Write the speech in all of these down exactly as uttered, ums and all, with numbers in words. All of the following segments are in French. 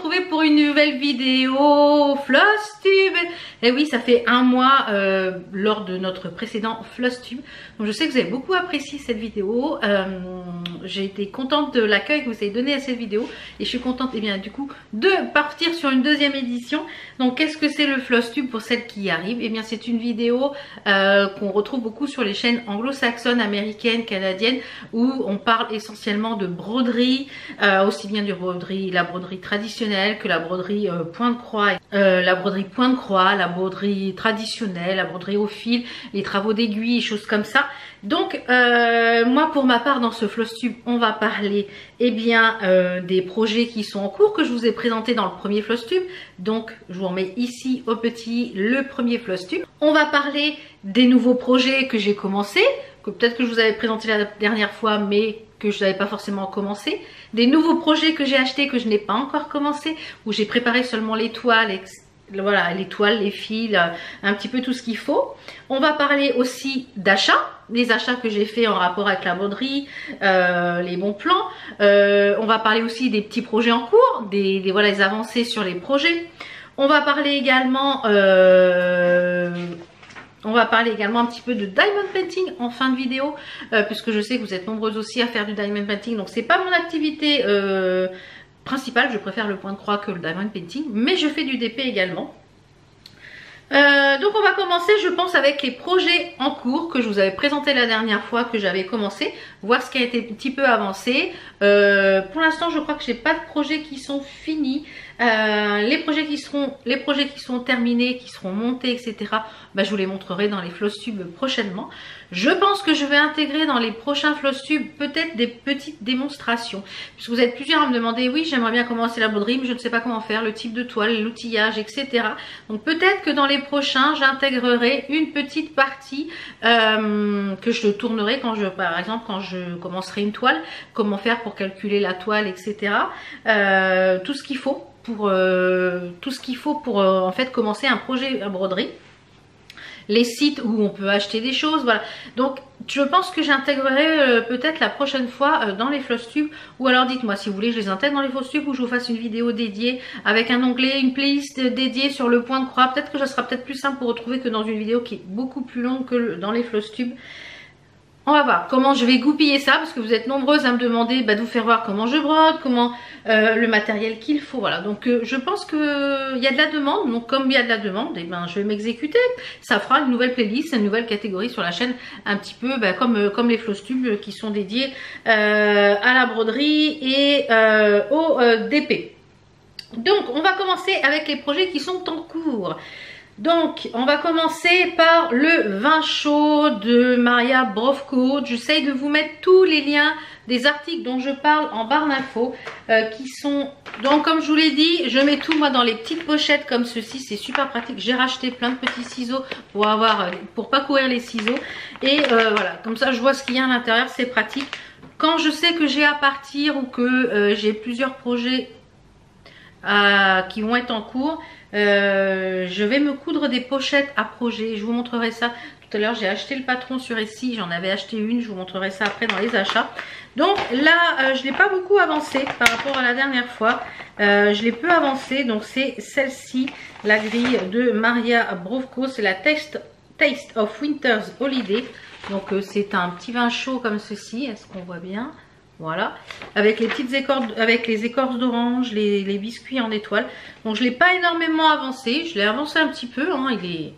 retrouver pour une nouvelle vidéo Flosstube. Et oui, ça fait un mois euh, lors de notre précédent Flosstube. Donc je sais que vous avez beaucoup apprécié cette vidéo. Euh, J'ai été contente de l'accueil que vous avez donné à cette vidéo. Et je suis contente, et bien du coup, de partir sur une deuxième édition. Donc qu'est-ce que c'est le Flosstube pour celles qui y arrivent? Et bien c'est une vidéo euh, qu'on retrouve beaucoup sur les chaînes anglo-saxonnes, américaines, canadiennes, où on parle essentiellement de broderie, euh, aussi bien du broderie, la broderie traditionnelle que la broderie euh, point de croix, euh, la broderie point de croix, la broderie traditionnelle, la broderie au fil, les travaux d'aiguille, choses comme ça. Donc euh, moi pour ma part dans ce Flosstube on va parler eh bien euh, des projets qui sont en cours que je vous ai présenté dans le premier Flosstube. Donc je vous remets ici au petit le premier Flosstube. On va parler des nouveaux projets que j'ai commencé, que peut-être que je vous avais présenté la dernière fois mais que je n'avais pas forcément commencé, des nouveaux projets que j'ai achetés que je n'ai pas encore commencé, où j'ai préparé seulement les toiles, voilà, les toiles, les fils, un petit peu tout ce qu'il faut. On va parler aussi d'achats, les achats que j'ai fait en rapport avec la broderie, euh, les bons plans. Euh, on va parler aussi des petits projets en cours, des, des, voilà, les avancées sur les projets. On va parler également... Euh, On va parler également un petit peu de diamond painting en fin de vidéo, euh, puisque je sais que vous êtes nombreuses aussi à faire du diamond painting. Donc c'est pas mon activité euh, principale, je préfère le point de croix que le diamond painting, mais je fais du D P également. Euh, donc on va commencer je pense avec les projets en cours que je vous avais présenté la dernière fois que j'avais commencé, voir ce qui a été un petit peu avancé. Euh, pour l'instant je crois que j'ai pas de projets qui sont finis. Euh, les projets qui seront les projets qui sont terminés, qui seront montés, et cetera. Bah, je vous les montrerai dans les Flosstubes prochainement. Je pense que je vais intégrer dans les prochains Flosstubes peut-être des petites démonstrations. Puisque vous êtes plusieurs à me demander, oui j'aimerais bien commencer la broderie, mais je ne sais pas comment faire, le type de toile, l'outillage, et cetera. Donc peut-être que dans les prochains, j'intégrerai une petite partie euh, que je tournerai quand je, par exemple, quand je commencerai une toile, comment faire pour calculer la toile, et cetera. Euh, tout ce qu'il faut. Pour euh, tout ce qu'il faut pour euh, en fait commencer un projet à broderie, les sites où on peut acheter des choses, voilà. Donc je pense que j'intégrerai euh, peut-être la prochaine fois euh, dans les Flosstubes, ou alors dites-moi si vous voulez je les intègre dans les Flosstubes ou je vous fasse une vidéo dédiée avec un onglet, une playlist dédiée sur le point de croix. Peut-être que ça sera peut-être plus simple pour retrouver que dans une vidéo qui est beaucoup plus longue que le, dans les Flosstubes. On va voir comment je vais goupiller ça, parce que vous êtes nombreuses à me demander bah, de vous faire voir comment je brode, comment euh, le matériel qu'il faut. Voilà, donc euh, je pense qu'il y a de la demande. Donc comme il y a de la demande, et ben, je vais m'exécuter. Ça fera une nouvelle playlist, une nouvelle catégorie sur la chaîne, un petit peu bah, comme, euh, comme les Flosstubes qui sont dédiés euh, à la broderie et euh, au euh, D P. Donc on va commencer avec les projets qui sont en cours. Donc, on va commencer par le vin chaud de Maria Brovko. J'essaye de vous mettre tous les liens des articles dont je parle en barre d'infos euh, qui sont... Donc, comme je vous l'ai dit, je mets tout moi dans les petites pochettes comme ceci. C'est super pratique. J'ai racheté plein de petits ciseaux pour avoir, pour pas courir les ciseaux. Et euh, voilà, comme ça, je vois ce qu'il y a à l'intérieur. C'est pratique. Quand je sais que j'ai à partir ou que euh, j'ai plusieurs projets euh, qui vont être en cours... Euh, je vais me coudre des pochettes à projet. Je vous montrerai ça tout à l'heure. J'ai acheté le patron sur Etsy. J'en avais acheté une. Je vous montrerai ça après dans les achats. Donc là, euh, je n'ai pas beaucoup avancé par rapport à la dernière fois. Euh, je l'ai peu avancé. Donc c'est celle-ci, la grille de Maria Brovko. C'est la Taste, Taste of Winter's Holiday. Donc euh, c'est un petit vin chaud comme ceci. Est-ce qu'on voit bien ? Voilà, avec les petites écorces, avec les écorces d'orange, les, les biscuits en étoile. Donc je ne l'ai pas énormément avancé, je l'ai avancé un petit peu, hein, il est...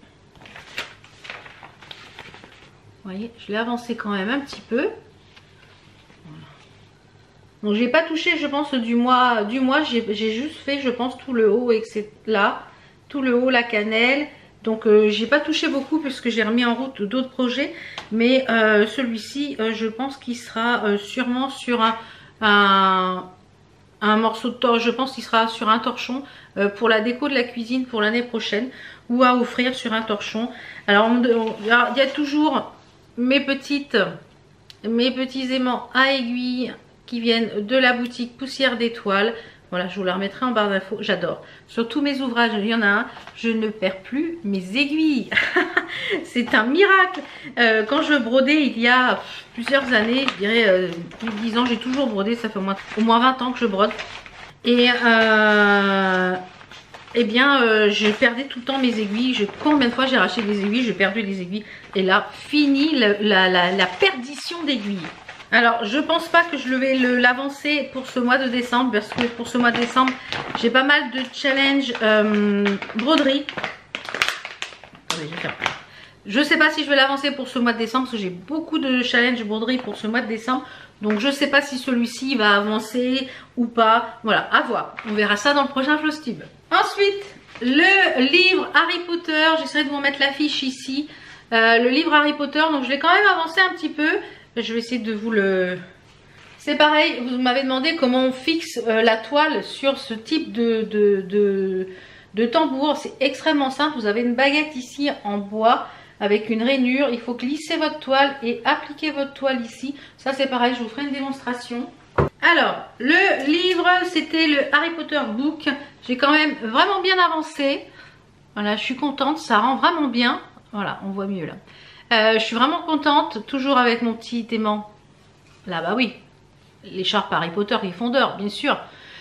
Vous voyez, je l'ai avancé quand même un petit peu. Voilà. Donc j'ai pas touché, je pense, du mois, du mois, j'ai juste fait, je pense, tout le haut, et cetera. Là, tout le haut, la cannelle. Donc euh, j'ai pas touché beaucoup puisque j'ai remis en route d'autres projets. Mais euh, celui-ci, euh, je pense qu'il sera euh, sûrement sur un, un, un morceau de torche. Je pense qu'il sera sur un torchon euh, pour la déco de la cuisine pour l'année prochaine. Ou à offrir sur un torchon. Alors il y a toujours mes petites, mes petits aimants à aiguilles qui viennent de la boutique Poussière d'étoiles. Voilà, je vous la remettrai en barre d'infos. J'adore. Sur tous mes ouvrages, il y en a un. Je ne perds plus mes aiguilles. C'est un miracle. Euh, quand je brodais il y a plusieurs années, je dirais euh, plus de dix ans, j'ai toujours brodé. Ça fait au moins, au moins vingt ans que je brode. Et euh, eh bien euh, je perdais tout le temps mes aiguilles. Je, combien de fois j'ai arraché des aiguilles, j'ai perdu des aiguilles. Et là, fini la, la, la, la perdition d'aiguilles. Alors, je pense pas que je vais l'avancer pour ce mois de décembre, parce que pour ce mois de décembre, j'ai pas mal de challenge euh, broderie. Attendez, je vais faire. Je sais pas si je vais l'avancer pour ce mois de décembre, parce que j'ai beaucoup de challenge broderie pour ce mois de décembre. Donc, je sais pas si celui-ci va avancer ou pas. Voilà, à voir. On verra ça dans le prochain Flosstube. Ensuite, le livre Harry Potter. J'essaierai de vous mettre l'affiche ici. Euh, le livre Harry Potter, donc je l'ai quand même avancé un petit peu. Je vais essayer de vous le... C'est pareil, vous m'avez demandé comment on fixe euh, la toile sur ce type de, de, de, de tambour. C'est extrêmement simple. Vous avez une baguette ici en bois avec une rainure. Il faut glisser votre toile et appliquer votre toile ici. Ça c'est pareil, je vous ferai une démonstration. Alors, le livre, c'était le Harry Potter Book. J'ai quand même vraiment bien avancé. Voilà, je suis contente, ça rend vraiment bien. Voilà, on voit mieux là. Euh, je suis vraiment contente, toujours avec mon petit aimant. Là, bah oui, l'écharpe Harry Potter et fondeur, bien sûr.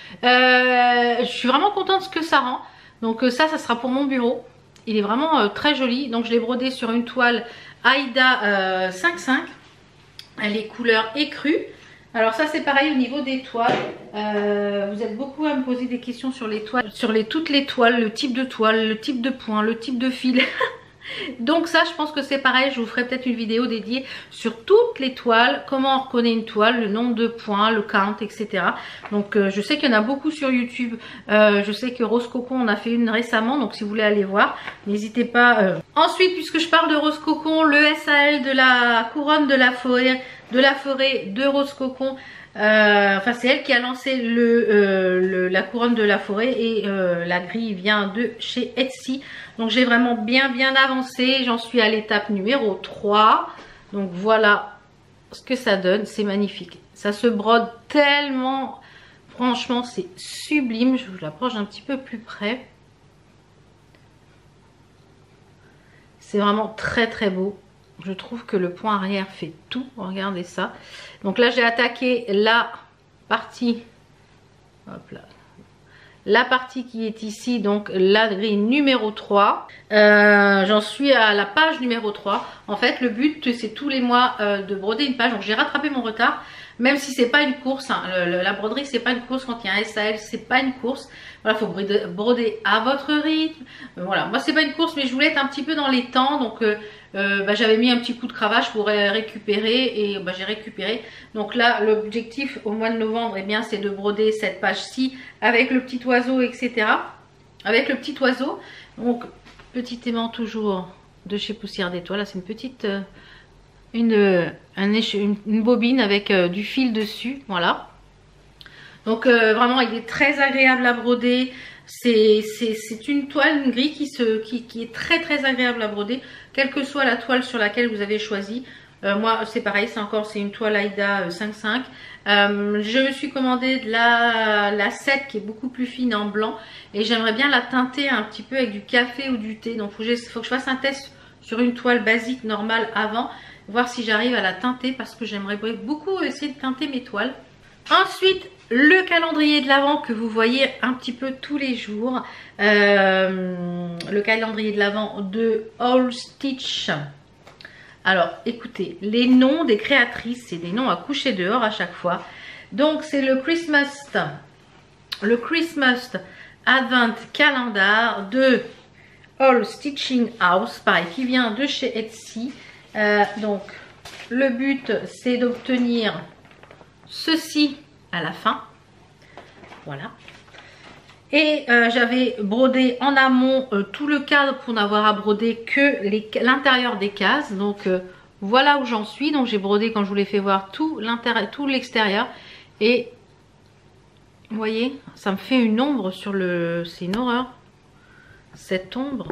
Euh, je suis vraiment contente de ce que ça rend. Donc ça, ça sera pour mon bureau. Il est vraiment euh, très joli. Donc je l'ai brodé sur une toile Aïda euh, cinq cinq. Elle est couleur écrue. Alors ça, c'est pareil au niveau des toiles. Euh, vous êtes beaucoup à me poser des questions sur les toiles, sur les, toutes les toiles, le type de toile, le type de point, le type de fil. Donc ça, je pense que c'est pareil, je vous ferai peut-être une vidéo dédiée sur toutes les toiles, comment on reconnaît une toile, le nombre de points, le count, et cetera. Donc euh, je sais qu'il y en a beaucoup sur YouTube, euh, je sais que Rose Cocon en a fait une récemment, donc si vous voulez aller voir, n'hésitez pas. Euh. Ensuite, puisque je parle de Rose Cocon, le S A L de la couronne de la forêt, de la forêt de Rose Cocon, Euh, enfin c'est elle qui a lancé le, euh, le, la couronne de la forêt et euh, la grille vient de chez Etsy. Donc j'ai vraiment bien bien avancé, j'en suis à l'étape numéro trois. Donc voilà ce que ça donne, c'est magnifique. Ça se brode tellement, franchement c'est sublime. Je vous l'approche un petit peu plus près. C'est vraiment très très beau. Je trouve que le point arrière fait tout. Regardez ça. Donc là, j'ai attaqué la partie. Hop là. La partie qui est ici. Donc la grille numéro trois. Euh, J'en suis à la page numéro trois. En fait, le but, c'est tous les mois euh, de broder une page. Donc j'ai rattrapé mon retard. Même si c'est pas une course. Hein. Le, le, la broderie, c'est pas une course. Quand il y a un S A L, c'est pas une course. Voilà, faut broder, broder à votre rythme. Euh, voilà, moi c'est pas une course, mais je voulais être un petit peu dans les temps. Donc euh, Euh, bah, j'avais mis un petit coup de cravache pour récupérer et bah, j'ai récupéré. Donc là, l'objectif au mois de novembre, eh bien, c'est de broder cette page-ci avec le petit oiseau, et cetera. Avec le petit oiseau. Donc, petit aimant toujours de chez Poussière d'Étoile. Là, c'est une petite euh, une, un une, une bobine avec euh, du fil dessus. Voilà. Donc, euh, vraiment, il est très agréable à broder. C'est une toile, une grille qui, se, qui, qui est très très agréable à broder, quelle que soit la toile sur laquelle vous avez choisi. Euh, moi c'est pareil, c'est encore c'est une toile Aïda cinq cinq. Euh, je me suis commandé de la, la sept qui est beaucoup plus fine en blanc et j'aimerais bien la teinter un petit peu avec du café ou du thé. Donc il faut, faut que je fasse un test sur une toile basique normale avant, voir si j'arrive à la teinter parce que j'aimerais beaucoup essayer de teinter mes toiles. Ensuite, le calendrier de l'Avent que vous voyez un petit peu tous les jours. Euh, le calendrier de l'Avent de All Stitch. Alors, écoutez, les noms des créatrices, c'est des noms à coucher dehors à chaque fois. Donc, c'est le Christmas, le Christmas Advent Calendar de All Stitching House, pareil, qui vient de chez Etsy. Euh, donc, le but, c'est d'obtenir ceci à la fin. Voilà. Et euh, j'avais brodé en amont euh, tout le cadre pour n'avoir à broder que l'intérieur des cases. Donc euh, voilà où j'en suis. Donc j'ai brodé, quand je vous l'ai fait voir, tout l'intérieur, tout l'extérieur. Et vous voyez, ça me fait une ombre sur le... C'est une horreur. Cette ombre.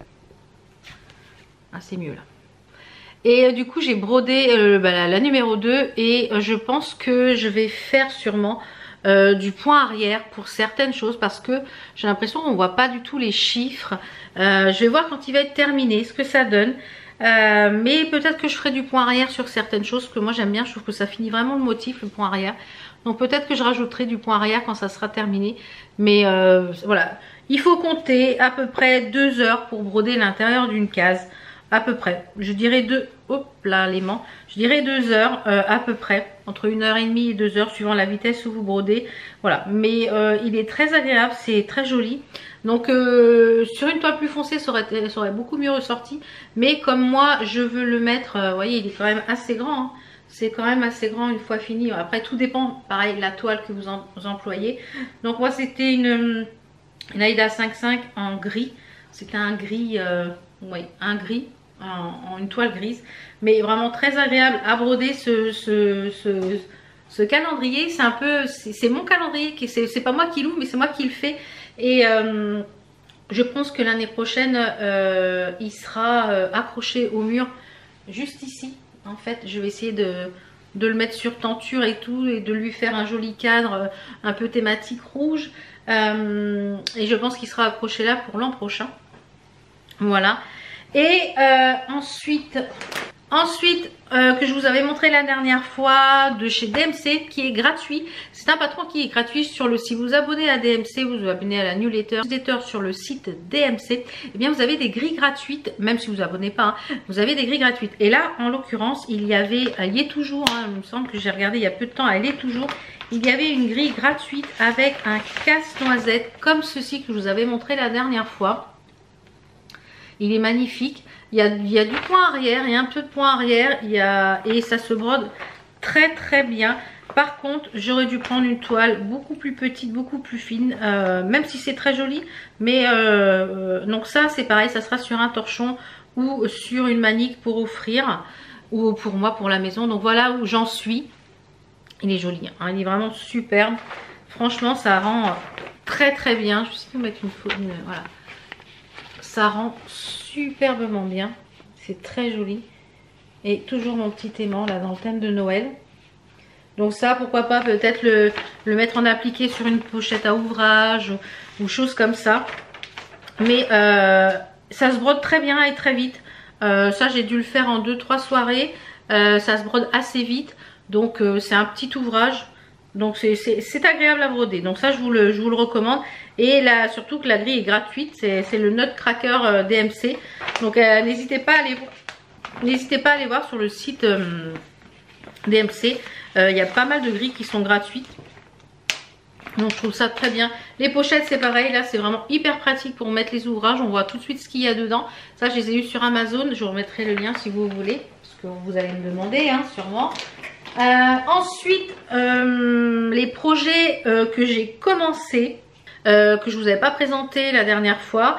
Ah, c'est mieux là. Et euh, du coup j'ai brodé euh, bah, la, la numéro deux et euh, je pense que je vais faire sûrement euh, du point arrière pour certaines choses parce que j'ai l'impression qu'on ne voit pas du tout les chiffres. Euh, je vais voir quand il va être terminé ce que ça donne. Euh, mais peut-être que je ferai du point arrière sur certaines choses que moi j'aime bien. Je trouve que ça finit vraiment le motif, le point arrière. Donc peut-être que je rajouterai du point arrière quand ça sera terminé. Mais euh, voilà, il faut compter à peu près deux heures pour broder l'intérieur d'une case. À peu près, je dirais deux, hop là l'aimant, je dirais deux heures euh, à peu près, entre une heure et demie et deux heures suivant la vitesse où vous brodez. Voilà, mais euh, il est très agréable, c'est très joli. Donc euh, sur une toile plus foncée, ça aurait, ça aurait beaucoup mieux ressorti. Mais comme moi, je veux le mettre, euh, vous voyez, il est quand même assez grand. Hein. C'est quand même assez grand une fois fini. Après, tout dépend, pareil, de la toile que vous, en, vous employez. Donc moi, c'était une, une Aida cinq cinq en gris. C'était un gris, euh, oui, un gris. En, en une toile grise, mais vraiment très agréable à broder ce, ce, ce, ce calendrier. C'est un peu, c'est mon calendrier, c'est pas moi qui l'ouvre, mais c'est moi qui le fais. Et euh, je pense que l'année prochaine, euh, il sera euh, accroché au mur, juste ici. En fait, je vais essayer de, de le mettre sur tenture et tout, et de lui faire un joli cadre un peu thématique rouge. Euh, et je pense qu'il sera accroché là pour l'an prochain. Voilà. Et euh, ensuite, ensuite euh, que je vous avais montré la dernière fois de chez D M C qui est gratuit. C'est un patron qui est gratuit sur le site. Vous vous abonnez à D M C, vous vous abonnez à la newsletter, newsletter sur le site D M C. Eh bien vous avez des grilles gratuites, même si vous vous abonnez pas, hein, vous avez des grilles gratuites. Et là en l'occurrence il y avait, elle y est toujours, hein, il me semble que j'ai regardé il y a peu de temps, elle est toujours. Il y avait une grille gratuite avec un casse-noisette comme ceci que je vous avais montré la dernière fois. Il est magnifique, il y, a, il y a du point arrière, il y a un peu de point arrière, il y a, et ça se brode très très bien. Par contre, j'aurais dû prendre une toile beaucoup plus petite, beaucoup plus fine, euh, même si c'est très joli. Mais euh, donc ça c'est pareil, ça sera sur un torchon ou sur une manique pour offrir, ou pour moi pour la maison. Donc voilà où j'en suis. Il est joli, hein, il est vraiment superbe. Franchement ça rend très très bien. Je vais essayer de vous mettre une photo, voilà. Ça rend superbement bien, c'est très joli. Et toujours mon petit aimant là dans le thème de Noël. Donc ça, pourquoi pas peut-être le, le mettre en appliqué sur une pochette à ouvrage ou, ou choses comme ça. Mais euh, ça se brode très bien et très vite. Euh, ça j'ai dû le faire en deux trois soirées. Euh, ça se brode assez vite. Donc euh, c'est un petit ouvrage. Donc c'est agréable à broder. Donc ça je vous le, je vous le recommande. Et là surtout que la grille est gratuite. C'est le Nutcracker euh, D M C. Donc euh, n'hésitez pas à aller n'hésitez pas à aller voir sur le site euh, D M C. Il euh, y a pas mal de grilles qui sont gratuites. Donc je trouve ça très bien. Les pochettes c'est pareil. Là c'est vraiment hyper pratique pour mettre les ouvrages. On voit tout de suite ce qu'il y a dedans. Ça je les ai eu sur Amazon. Je vous remettrai le lien si vous voulez. Parce que vous allez me demander hein, sûrement. Euh, ensuite, euh, les projets euh, que j'ai commencé, euh, que je vous avais pas présenté la dernière fois,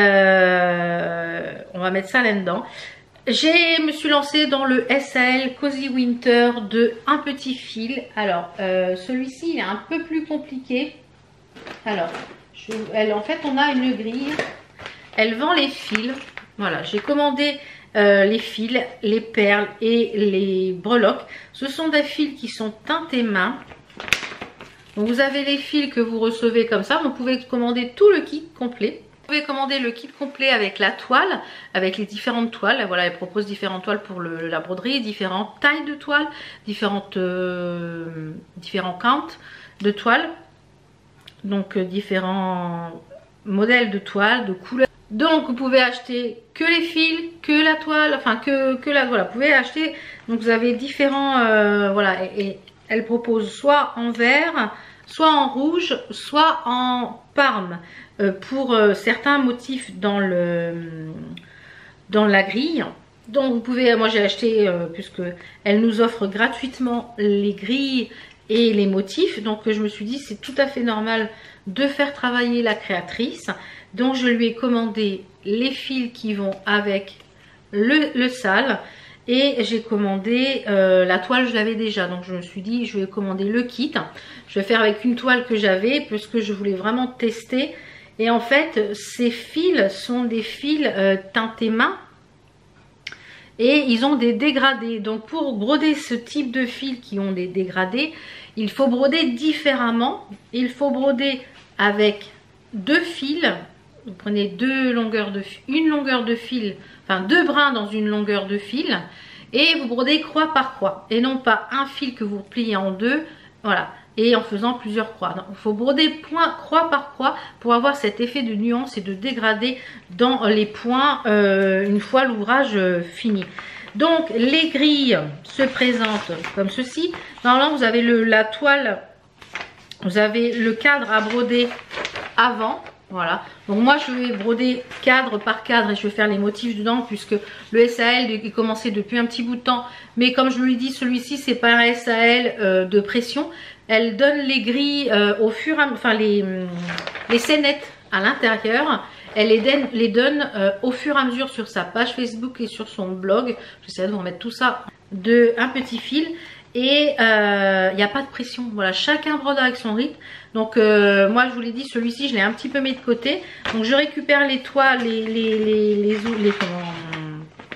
euh, on va mettre ça là-dedans. Je me suis lancée dans le S A L Cozy Winter de un petit fil. Alors, euh, celui-ci il est un peu plus compliqué. Alors, je, elle, en fait, on a une grille. Elle vend les fils. Voilà, j'ai commandé Euh, les fils, les perles et les breloques. Ce sont des fils qui sont teintés main. Donc vous avez les fils que vous recevez comme ça. Vous pouvez commander tout le kit complet. Vous pouvez commander le kit complet avec la toile, avec les différentes toiles. Voilà, elle propose différentes toiles pour le, la broderie, différentes tailles de toiles, différentes, euh, différents counts de toiles. Donc euh, différents modèles de toiles, de couleurs. Donc vous pouvez acheter que les fils, que la toile, enfin que, que la voilà, vous pouvez acheter, donc vous avez différents, euh, voilà, et, et elle propose soit en vert, soit en rouge, soit en parme, euh, pour euh, certains motifs dans le dans la grille. Donc vous pouvez, moi j'ai acheté, euh, puisque elle nous offre gratuitement les grilles et les motifs, donc je me suis dit c'est tout à fait normal de faire travailler la créatrice. Donc je lui ai commandé les fils qui vont avec le, le sale et j'ai commandé euh, la toile, je l'avais déjà, donc je me suis dit je vais commander le kit. Je vais faire avec une toile que j'avais puisque je voulais vraiment tester. Et en fait ces fils sont des fils euh, teintés main et ils ont des dégradés. Donc pour broder ce type de fils qui ont des dégradés, il faut broder différemment. Il faut broder avec deux fils. Vous prenez deux longueurs de une longueur de fil, enfin deux brins dans une longueur de fil. Et vous brodez croix par croix. Et non pas un fil que vous pliez en deux. Voilà. Et en faisant plusieurs croix. Il faut broder point, croix par croix pour avoir cet effet de nuance et de dégradé dans les points euh, une fois l'ouvrage euh, fini. Donc les grilles se présentent comme ceci. Normalement vous avez le, la toile, vous avez le cadre à broder avant. Voilà, donc moi je vais broder cadre par cadre et je vais faire les motifs dedans puisque le S A L est commencé depuis un petit bout de temps. Mais comme je vous l'ai dit, celui-ci c'est pas un S A L euh, de pression. Elle donne les grilles euh, au fur et à mesure, enfin les, les scénettes à l'intérieur. Elle les donne, les donne euh, au fur et à mesure sur sa page Facebook et sur son blog. J'essaie de vous remettre tout ça de un petit fil. Et il euh, n'y a pas de pression. Voilà, chacun brode avec son rythme. Donc euh, moi je vous l'ai dit, celui-ci je l'ai un petit peu mis de côté. Donc je récupère les toiles, les les les les, les, les, comment,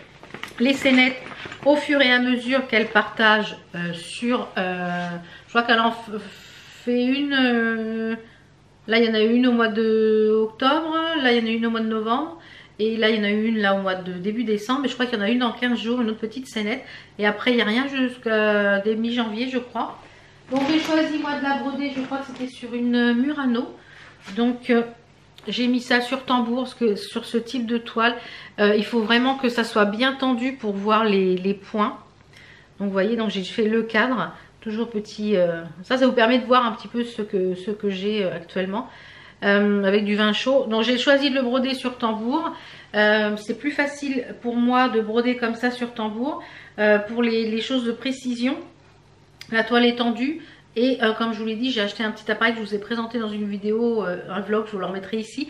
les scénettes au fur et à mesure qu'elle partage euh, sur. Euh, je crois qu'elle en fait une. Euh, là il y en a une au mois de octobre. Là il y en a une au mois de novembre. Et là, il y en a une là au mois de début décembre. Mais je crois qu'il y en a une dans quinze jours, une autre petite scénette. Et après, il n'y a rien jusqu'à mi-janvier, je crois. Donc, j'ai choisi, moi, de la broder. Je crois que c'était sur une Murano. Donc, euh, j'ai mis ça sur tambour. Parce que sur ce type de toile, euh, il faut vraiment que ça soit bien tendu pour voir les, les points. Donc, vous voyez, donc j'ai fait le cadre. Toujours petit. Euh, ça, ça vous permet de voir un petit peu ce que, ce que j'ai euh, actuellement. Euh, avec du vin chaud. Donc j'ai choisi de le broder sur tambour. Euh, c'est plus facile pour moi de broder comme ça sur tambour. Euh, pour les, les choses de précision, la toile est tendue. Et euh, comme je vous l'ai dit, j'ai acheté un petit appareil que je vous ai présenté dans une vidéo, euh, un vlog, je vous le remettrai ici.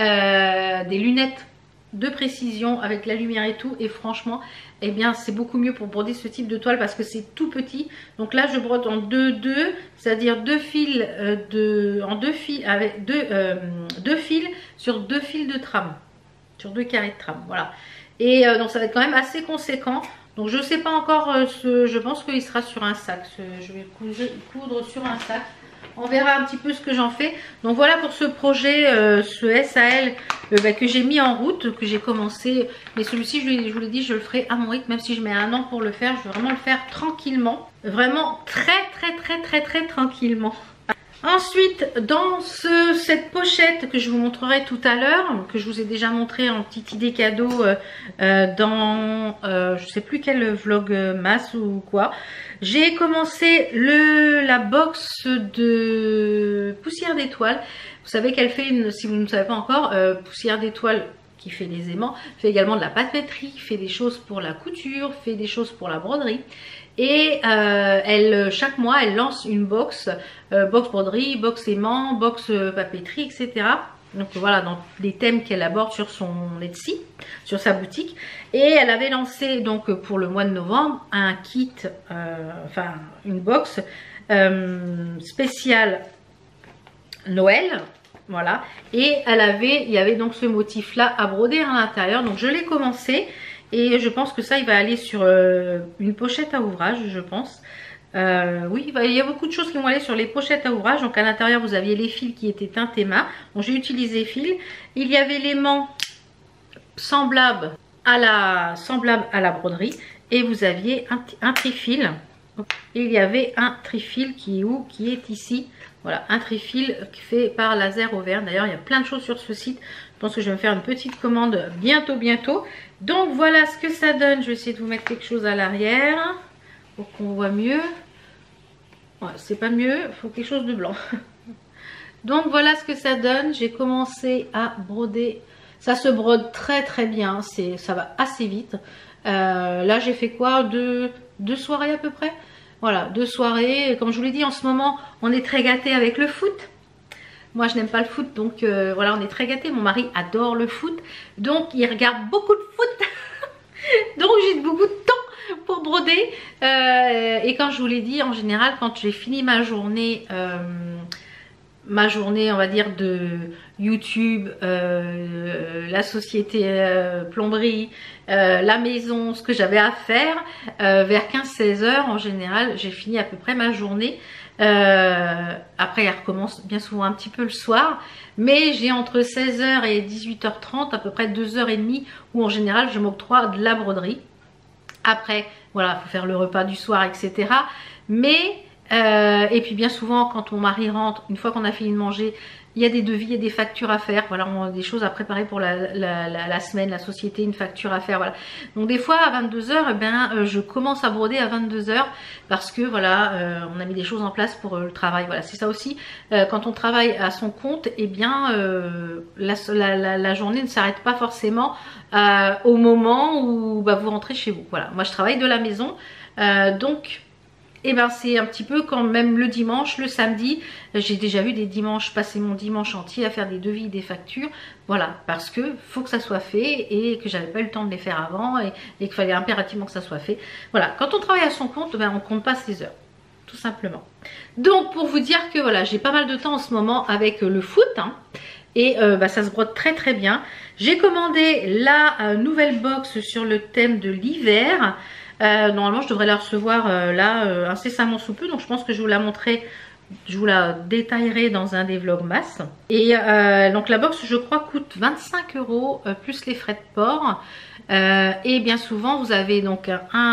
Euh, des lunettes de précision avec la lumière et tout. Et franchement, eh bien c'est beaucoup mieux pour broder ce type de toile parce que c'est tout petit. Donc là je brode en deux deux, c'est à dire deux fils euh, de en deux fils avec deux, euh, deux fils sur deux fils de trame, sur deux carrés de trame, voilà. Et euh, donc ça va être quand même assez conséquent. Donc je sais pas encore, euh, ce, je pense qu'il sera sur un sac, ce, je vais coudre, coudre sur un sac. On verra un petit peu ce que j'en fais. Donc voilà pour ce projet, euh, ce S A L euh, bah, que j'ai mis en route, que j'ai commencé. Mais celui-ci, je, je vous l'ai dit, je le ferai à mon rythme, même si je mets un an pour le faire. Je veux vraiment le faire tranquillement. Vraiment très très très très très tranquillement. Ensuite, dans ce, cette pochette que je vous montrerai tout à l'heure, que je vous ai déjà montré en petite idée cadeau euh, euh, dans euh, je sais plus quel vlog euh, masse ou quoi, j'ai commencé le la box de poussière d'étoiles. Vous savez qu'elle fait, une, si vous ne savez pas encore, euh, poussière d'étoiles qui fait les aimants, fait également de la papeterie, fait des choses pour la couture, fait des choses pour la broderie. Et euh, elle, chaque mois, elle lance une box, euh, box broderie, box aimant, box euh, papeterie, et cetera. Donc voilà, dans les thèmes qu'elle aborde sur son Etsy, sur sa boutique. Et elle avait lancé donc pour le mois de novembre un kit, euh, enfin une box euh, spéciale Noël. Voilà. Et elle avait, il y avait donc ce motif là à broder à l'intérieur. Donc je l'ai commencé. Et je pense que ça, il va aller sur euh, une pochette à ouvrage, je pense. Euh, oui, il, va, il y a beaucoup de choses qui vont aller sur les pochettes à ouvrage. Donc à l'intérieur, vous aviez les fils qui étaient teintes et main. Donc j'ai utilisé fil. Il y avait l'aimant semblable à la, semblable à la broderie. Et vous aviez un, un trifil. Il y avait un trifil qui est où? Qui est ici. Voilà, un trifil fait par laser Auvergne. D'ailleurs, il y a plein de choses sur ce site. Je pense que je vais me faire une petite commande bientôt, bientôt. Donc voilà ce que ça donne. Je vais essayer de vous mettre quelque chose à l'arrière pour qu'on voit mieux. Ouais, c'est pas mieux, il faut quelque chose de blanc. Donc voilà ce que ça donne. J'ai commencé à broder. Ça se brode très très bien. Ça va assez vite. Euh, là, j'ai fait quoi? Deux, deux soirées à peu près. Voilà, deux soirées. Comme je vous l'ai dit, en ce moment, on est très gâtés avec le foot. Moi, je n'aime pas le foot, donc euh, voilà, on est très gâtés. Mon mari adore le foot, donc il regarde beaucoup de foot. Donc j'ai beaucoup de temps pour broder. Euh, et comme je vous l'ai dit, en général, quand j'ai fini ma journée, euh, ma journée, on va dire, de YouTube, euh, la société euh, plomberie, euh, la maison, ce que j'avais à faire, euh, vers quinze seize heures en général, j'ai fini à peu près ma journée. Euh, après, elle recommence bien souvent un petit peu le soir, mais j'ai entre seize heures et dix-huit heures trente, à peu près deux heures trente où en général je m'octroie de la broderie. Après, voilà, il faut faire le repas du soir, et cetera. Mais Euh, et puis bien souvent quand mon mari rentre, une fois qu'on a fini de manger, il y a des devis et des factures à faire, voilà, on a des choses à préparer pour la, la, la, la semaine, la société, une facture à faire, voilà. Donc des fois à vingt-deux heures, eh ben, euh, je commence à broder à vingt-deux heures parce que voilà, euh, on a mis des choses en place pour euh, le travail, voilà, c'est ça aussi, euh, quand on travaille à son compte, eh bien euh, la, la, la, la journée ne s'arrête pas forcément euh, au moment où bah, vous rentrez chez vous, voilà. Moi je travaille de la maison, euh, donc et eh ben c'est un petit peu quand même le dimanche, le samedi, j'ai déjà vu des dimanches passer mon dimanche entier à faire des devis, des factures, voilà, parce que faut que ça soit fait et que j'avais pas eu le temps de les faire avant et, et qu'il fallait impérativement que ça soit fait. Voilà, quand on travaille à son compte, ben on compte pas ses heures, tout simplement. Donc pour vous dire que voilà, j'ai pas mal de temps en ce moment avec le foot, hein, et euh, bah, ça se brode très très bien. J'ai commandé la euh, nouvelle box sur le thème de l'hiver. Euh, normalement je devrais la recevoir euh, là euh, incessamment sous peu, donc je pense que je vous la montrerai, je vous la détaillerai dans un des vlogmas. Et euh, donc la box je crois coûte vingt-cinq euros euh, plus les frais de port, euh, et bien souvent vous avez donc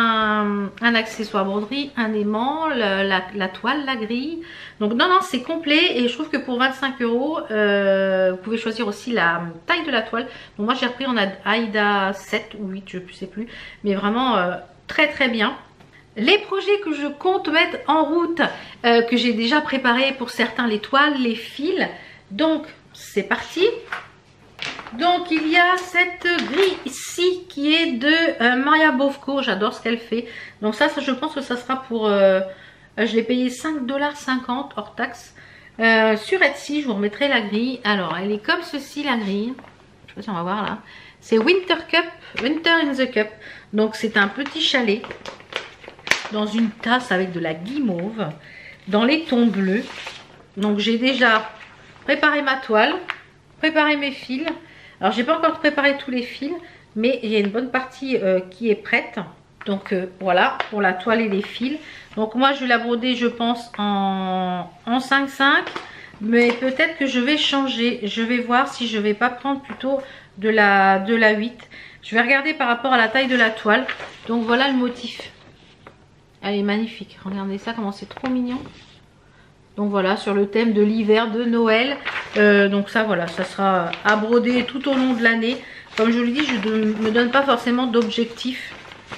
un, un accessoire broderie, un aimant, la, la, la toile, la grille, donc non non c'est complet. Et je trouve que pour vingt-cinq euros euh, vous pouvez choisir aussi la taille de la toile. Donc moi j'ai repris en Aïda sept ou huit, je ne sais plus, mais vraiment euh, très très bien. Les projets que je compte mettre en route, euh, que j'ai déjà préparé pour certains, les toiles, les fils. Donc c'est parti. Donc il y a cette grille ici qui est de euh, Maria Bovko. J'adore ce qu'elle fait. Donc ça, ça je pense que ça sera pour... Euh, je l'ai payé cinq dollars cinquante hors taxe. Euh, sur Etsy, je vous remettrai la grille. Alors elle est comme ceci la grille. Je sais pas si on va voir là. C'est Winter Cup, Winter in the Cup. Donc c'est un petit chalet dans une tasse avec de la guimauve dans les tons bleus. Donc j'ai déjà préparé ma toile, préparé mes fils. Alors j'ai pas encore préparé tous les fils, mais il y a une bonne partie euh, qui est prête. Donc euh, voilà pour la toile et les fils. Donc moi je vais la broder je pense en, en cinq cinq. Mais peut-être que je vais changer. Je vais voir si je vais pas prendre plutôt de la, de la huit. Je vais regarder par rapport à la taille de la toile. Donc voilà le motif. Elle est magnifique. Regardez ça, comment c'est trop mignon. Donc voilà, sur le thème de l'hiver, de Noël. Euh, donc ça, voilà, ça sera à broder tout au long de l'année. Comme je vous l'ai dit, je ne me donne pas forcément d'objectif.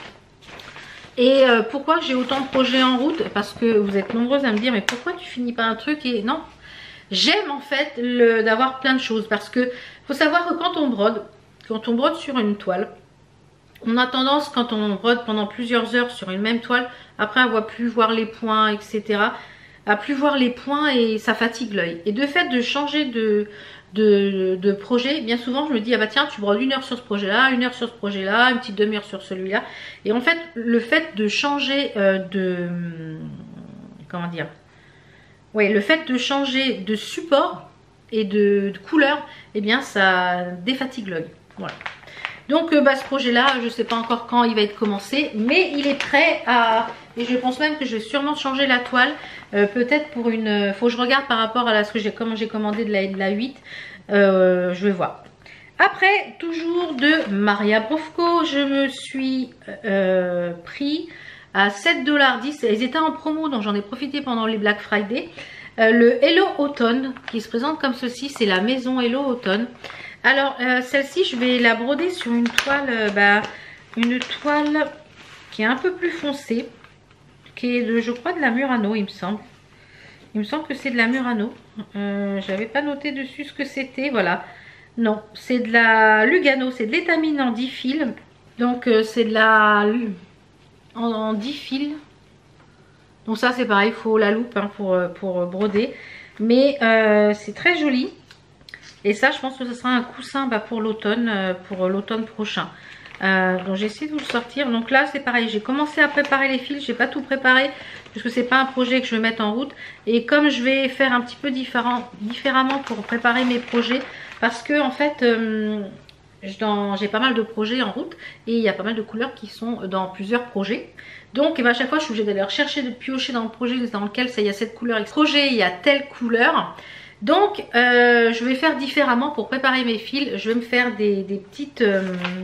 Et euh, pourquoi j'ai autant de projets en route? Parce que vous êtes nombreuses à me dire, mais pourquoi tu finis pas un truc? Et non, j'aime en fait d'avoir plein de choses. Parce que faut savoir que quand on brode, quand on brode sur une toile, on a tendance, quand on brode pendant plusieurs heures sur une même toile, après on ne voit plus voir les points, et cetera, à plus voir les points et ça fatigue l'œil. Et de fait de changer de, de, de projet, bien souvent je me dis, ah bah tiens, tu brodes une heure sur ce projet-là, une heure sur ce projet-là, une petite demi-heure sur celui-là. Et en fait, le fait de changer euh, de... Comment dire? Oui, le fait de changer de support et de, de couleur, eh bien ça défatigue l'œil. Voilà. Donc euh, bah, ce projet là, je ne sais pas encore quand il va être commencé, mais il est prêt à... Et je pense même que je vais sûrement changer la toile, euh, peut-être pour une... Faut que je regarde par rapport à ce que j'ai, comment j'ai commandé de la, de la huit, euh, je vais voir. Après, toujours de Maria Bovko, je me suis euh, pris à sept dollars dix. Ils étaient en promo, donc j'en ai profité pendant les Black Friday. Euh, le Hello Automne, qui se présente comme ceci, c'est la maison Hello Automne. Alors euh, celle-ci je vais la broder sur une toile, euh, bah, une toile qui est un peu plus foncée, qui est de, je crois, de la Murano, il me semble. Il me semble que c'est de la Murano. Euh, J'avais pas noté dessus ce que c'était, voilà. Non, c'est de la Lugano, c'est de l'étamine en dix fils. Donc euh, c'est de la en, en dix fils. Donc ça c'est pareil, il faut la loupe hein, pour, pour broder. Mais euh, c'est très joli. Et ça, je pense que ce sera un coussin bah, pour l'automne, euh, pour l'automne prochain. Euh, donc j'essaie de vous le sortir. Donc là c'est pareil, j'ai commencé à préparer les fils, j'ai pas tout préparé puisque c'est pas un projet que je vais mettre en route. Et comme je vais faire un petit peu différent, différemment pour préparer mes projets, parce que en fait euh, j'ai pas mal de projets en route et il y a pas mal de couleurs qui sont dans plusieurs projets. Donc et ben, à chaque fois je suis obligée d'aller rechercher, de piocher dans le projet dans lequel ça, il y a cette couleur, projet il y a telle couleur. Donc euh, je vais faire différemment pour préparer mes fils. Je vais me faire des, des petites... Euh,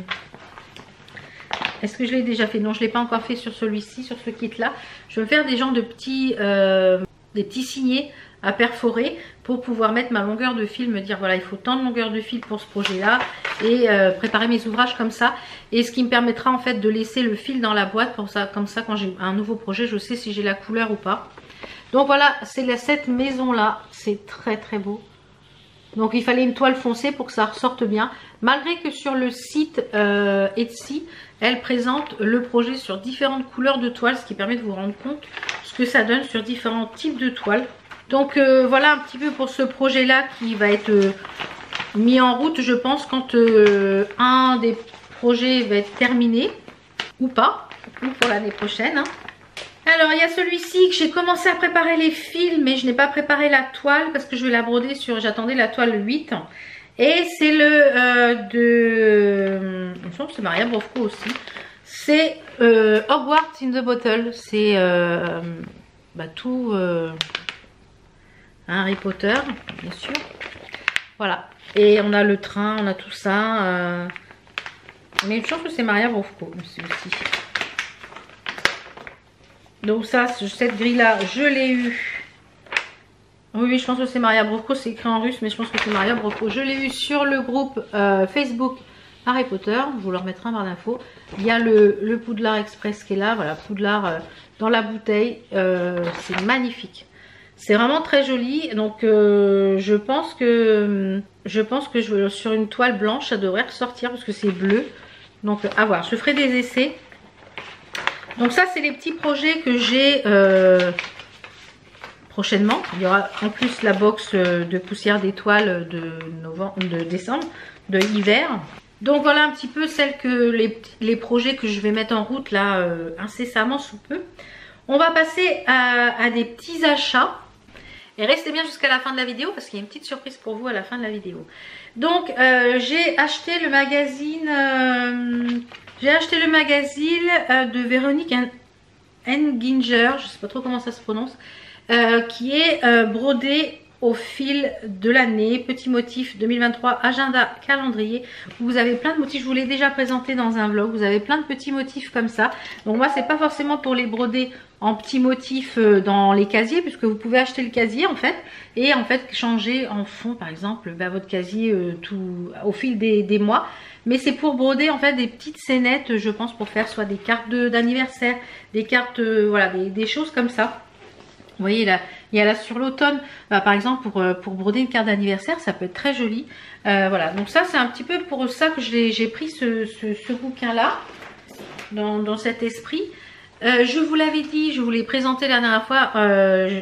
Est-ce que je l'ai déjà fait? Non, je ne l'ai pas encore fait sur celui-ci, sur ce kit-là. Je vais me faire des genres de petits, euh, des petits signets à perforer pour pouvoir mettre ma longueur de fil, me dire voilà, il faut tant de longueur de fil pour ce projet-là et euh, préparer mes ouvrages comme ça. Et ce qui me permettra en fait de laisser le fil dans la boîte pour ça, comme ça quand j'ai un nouveau projet, je sais si j'ai la couleur ou pas. Donc voilà, c'est cette maison-là, c'est très très beau. Donc il fallait une toile foncée pour que ça ressorte bien. Malgré que sur le site euh, Etsy, elle présente le projet sur différentes couleurs de toile, ce qui permet de vous rendre compte ce que ça donne sur différents types de toiles. Donc euh, voilà un petit peu pour ce projet-là qui va être euh, mis en route, je pense, quand euh, un des projets va être terminé ou pas, ou pour l'année prochaine. Hein. Alors il y a celui-ci que j'ai commencé à préparer les fils, mais je n'ai pas préparé la toile parce que je vais la broder sur, j'attendais la toile huit. Et c'est le euh, de, il me semble que c'est Maria Brovko aussi. C'est euh, Hogwarts in the Bottle, c'est euh, bah, tout euh, Harry Potter, bien sûr. Voilà, et on a le train, on a tout ça. Euh, mais je pense que c'est Maria Brovko aussi. Donc ça, cette grille là, je l'ai eu. Oui, oui, je pense que c'est Maria Brovko, c'est écrit en russe, mais je pense que c'est Maria Brovko. Je l'ai eu sur le groupe euh, Facebook Harry Potter, je vous le remettrai en barre d'infos. Il y a le, le Poudlard Express qui est là, voilà, Poudlard euh, dans la bouteille, euh, c'est magnifique. C'est vraiment très joli, donc euh, je pense que je pense que je, sur une toile blanche, ça devrait ressortir parce que c'est bleu. Donc à voir, je ferai des essais. Donc ça c'est les petits projets que j'ai euh, prochainement. Il y aura en plus la box de poussière d'étoiles de novembre, de décembre, de hiver. Donc voilà un petit peu celles que les, les projets que je vais mettre en route là euh, incessamment sous peu. On va passer à, à des petits achats. Et restez bien jusqu'à la fin de la vidéo parce qu'il y a une petite surprise pour vous à la fin de la vidéo. Donc euh, j'ai acheté le magazine... Euh, J'ai acheté le magazine euh, de Véronique Enginger, je ne sais pas trop comment ça se prononce, euh, qui est euh, brodé au fil de l'année, petit motif deux mille vingt-trois, agenda, calendrier. Vous avez plein de motifs, je vous l'ai déjà présenté dans un vlog, vous avez plein de petits motifs comme ça. Donc moi c'est pas forcément pour les broder en petits motifs euh, dans les casiers, puisque vous pouvez acheter le casier en fait, et en fait changer en fond par exemple bah, votre casier euh, tout au fil des, des mois. Mais c'est pour broder en fait des petites scénettes, je pense, pour faire soit des cartes d'anniversaire, des cartes, euh, voilà, des, des choses comme ça. Vous voyez là, il y a là sur l'automne, bah, par exemple pour, pour broder une carte d'anniversaire, ça peut être très joli. Euh, voilà, donc ça c'est un petit peu pour ça que j'ai pris ce, ce, ce bouquin là, dans, dans cet esprit. Euh, je vous l'avais dit, je vous l'ai présenté la dernière fois euh,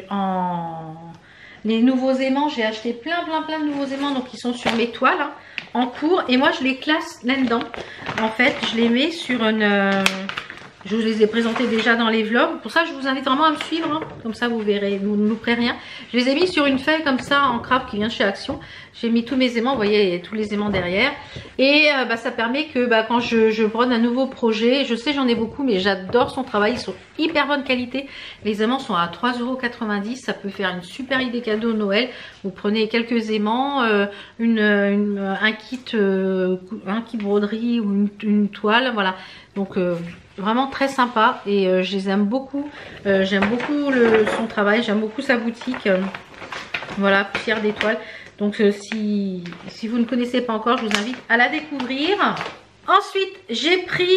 en les nouveaux aimants. J'ai acheté plein plein plein de nouveaux aimants, donc ils sont sur mes toiles hein, en cours. Et moi je les classe là-dedans. En fait, je les mets sur une... Euh, je vous les ai présentés déjà dans les vlogs. Pour ça, je vous invite vraiment à me suivre. Hein. Comme ça, vous verrez, vous ne louperez rien. Je les ai mis sur une feuille comme ça en craft qui vient de chez Action. J'ai mis tous mes aimants. Vous voyez, il y a tous les aimants derrière. Et euh, bah, ça permet que bah, quand je, je brode un nouveau projet, je sais j'en ai beaucoup, mais j'adore son travail. Ils sont hyper bonne qualité. Les aimants sont à trois euros quatre-vingt-dix. Ça peut faire une super idée cadeau Noël. Vous prenez quelques aimants, euh, une, une, un kit, euh, un kit broderie ou une, une toile. Voilà. Donc euh, vraiment très sympa et euh, je les aime beaucoup. Euh, j'aime beaucoup le, son travail, j'aime beaucoup sa boutique. Euh, voilà, poussière d'étoiles. Donc euh, si, si vous ne connaissez pas encore, je vous invite à la découvrir. Ensuite, j'ai pris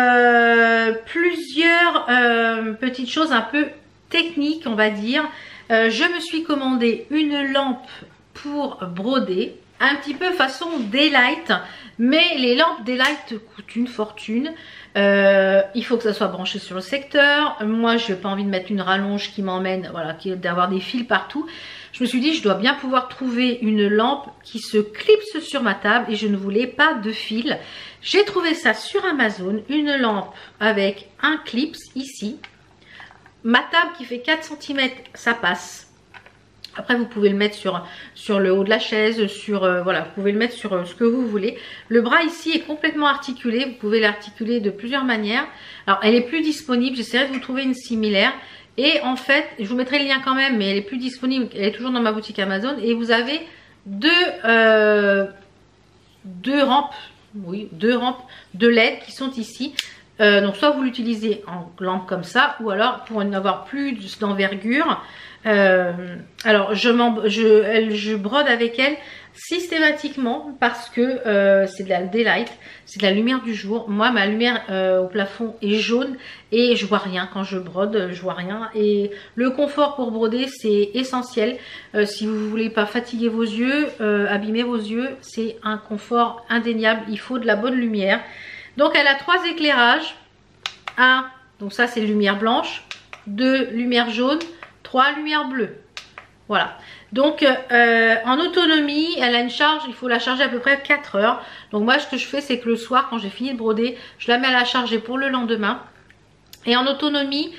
euh, plusieurs euh, petites choses un peu techniques, on va dire. Euh, je me suis commandé une lampe pour broder. un petit peu façon Daylight, mais les lampes Daylight coûtent une fortune. Euh, il faut que ça soit branché sur le secteur. Moi, je n'ai pas envie de mettre une rallonge qui m'emmène, voilà, d'avoir des fils partout. Je me suis dit, je dois bien pouvoir trouver une lampe qui se clipse sur ma table et je ne voulais pas de fil. J'ai trouvé ça sur Amazon, une lampe avec un clips ici. Ma table qui fait quatre centimètres, ça passe. Après, vous pouvez le mettre sur, sur le haut de la chaise, sur euh, voilà, vous pouvez le mettre sur euh, ce que vous voulez. Le bras ici est complètement articulé, vous pouvez l'articuler de plusieurs manières. Alors, elle est plus disponible, j'essaierai de vous trouver une similaire. Et en fait, je vous mettrai le lien quand même, mais elle est plus disponible, elle est toujours dans ma boutique Amazon. Et vous avez deux, euh, deux rampes, oui, deux rampes de L E D qui sont ici. Euh, donc soit vous l'utilisez en lampe comme ça, ou alors pour en avoir plus d'envergure. Euh, alors je, je, elle, je brode avec elle systématiquement parce que euh, c'est de la daylight, c'est de la lumière du jour. Moi ma lumière euh, au plafond est jaune et je vois rien quand je brode, je vois rien. Et le confort pour broder c'est essentiel. Euh, si vous voulez pas fatiguer vos yeux, euh, abîmer vos yeux, c'est un confort indéniable. Il faut de la bonne lumière. Donc elle a trois éclairages. Un, donc ça c'est lumière blanche. Deux, lumière jaune. Trois, lumière bleue. Voilà. Donc euh, en autonomie, elle a une charge, il faut la charger à peu près quatre heures. Donc moi ce que je fais c'est que le soir quand j'ai fini de broder, je la mets à la charger pour le lendemain. Et en autonomie,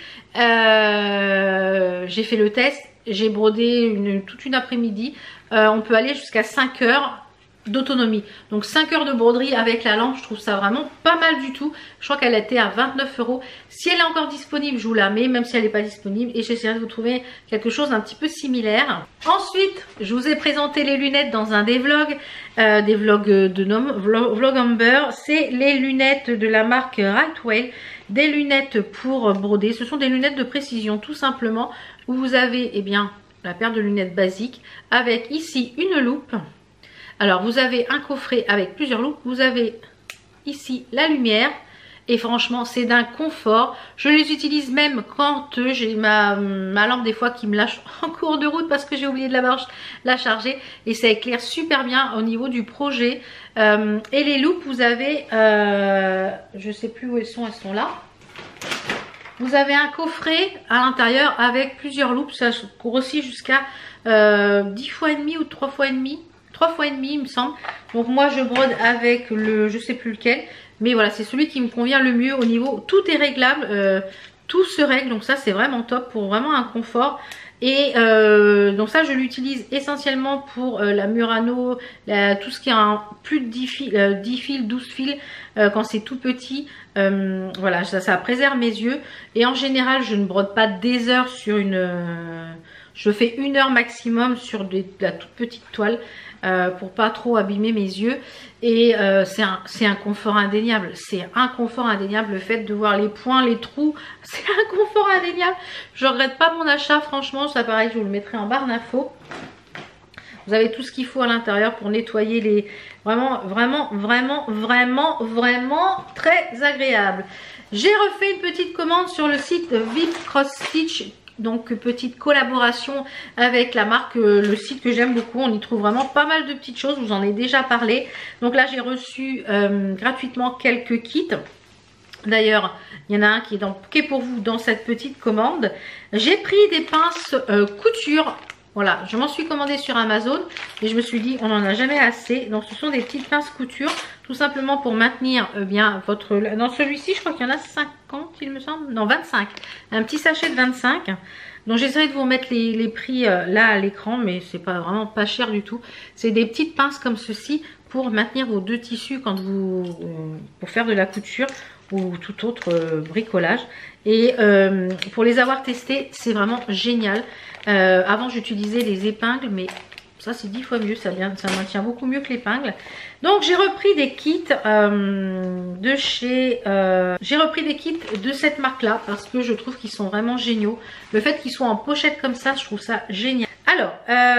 euh, j'ai fait le test, j'ai brodé une, toute une après-midi. Euh, on peut aller jusqu'à cinq heures d'autonomie. Donc cinq heures de broderie avec la lampe, je trouve ça vraiment pas mal du tout. Je crois qu'elle était à vingt-neuf euros. Si elle est encore disponible, je vous la mets, même si elle n'est pas disponible. Et j'essaierai de vous trouver quelque chose d'un petit peu similaire. Ensuite, je vous ai présenté les lunettes dans un des vlogs, euh, des vlogs de nom, vlog, Vlogumber. C'est les lunettes de la marque Rightway. Des lunettes pour broder. Ce sont des lunettes de précision, tout simplement. Où vous avez, eh bien, la paire de lunettes basique avec ici une loupe. Alors vous avez un coffret avec plusieurs loupes, vous avez ici la lumière et franchement c'est d'un confort. Je les utilise même quand euh, j'ai ma, ma lampe des fois qui me lâche en cours de route parce que j'ai oublié de la, la charger et ça éclaire super bien au niveau du projet. Euh, et les loupes vous avez, euh, je sais plus où elles sont, elles sont là. Vous avez un coffret à l'intérieur avec plusieurs loupes, ça grossit jusqu'à euh, dix fois et demi ou trois fois et demi. trois fois et demi il me semble. Donc moi je brode avec le, je sais plus lequel, mais voilà c'est celui qui me convient le mieux au niveau, tout est réglable, euh, tout se règle, donc ça c'est vraiment top pour vraiment un confort. Et euh, donc ça je l'utilise essentiellement pour euh, la Murano, la, tout ce qui a un, plus de dix fils, euh, dix fils, douze fils euh, quand c'est tout petit. Euh, voilà, ça, ça préserve mes yeux. Et en général je ne brode pas des heures sur une... Euh, je fais une heure maximum sur des, de la toute petite toile. Euh, pour pas trop abîmer mes yeux. Et euh, c'est un, un confort indéniable. C'est un confort indéniable. Le fait de voir les points, les trous, c'est un confort indéniable. Je regrette pas mon achat, franchement. Ça pareil, je vous le mettrai en barre d'infos. Vous avez tout ce qu'il faut à l'intérieur pour nettoyer les... Vraiment, vraiment, vraiment, vraiment, vraiment très agréable. J'ai refait une petite commande sur le site Vip Cross Stitch. Donc petite collaboration avec la marque, euh, le site que j'aime beaucoup. On y trouve vraiment pas mal de petites choses, je vous en ai déjà parlé. Donc là j'ai reçu euh, gratuitement quelques kits. D'ailleurs il y en a un qui est, dans, qui est pour vous dans cette petite commande. J'ai pris des pinces euh, couture. Voilà, je m'en suis commandé sur Amazon et je me suis dit on n'en a jamais assez. Donc ce sont des petites pinces couture, tout simplement pour maintenir euh, bien votre... Dans celui-ci je crois qu'il y en a cinquante il me semble, non vingt-cinq. Un petit sachet de vingt-cinq. Donc j'essaierai de vous mettre les, les prix euh, là à l'écran, mais c'est pas vraiment pas cher du tout. C'est des petites pinces comme ceci pour maintenir vos deux tissus quand vous... Euh, pour faire de la couture ou tout autre euh, bricolage. Et euh, pour les avoir testés, c'est vraiment génial. Euh, avant j'utilisais les épingles, mais ça c'est dix fois mieux, ça, vient, ça maintient beaucoup mieux que l'épingle. Donc j'ai repris des kits euh, de chez... Euh, j'ai repris des kits de cette marque là parce que je trouve qu'ils sont vraiment géniaux. Le fait qu'ils soient en pochette comme ça, je trouve ça génial. Alors,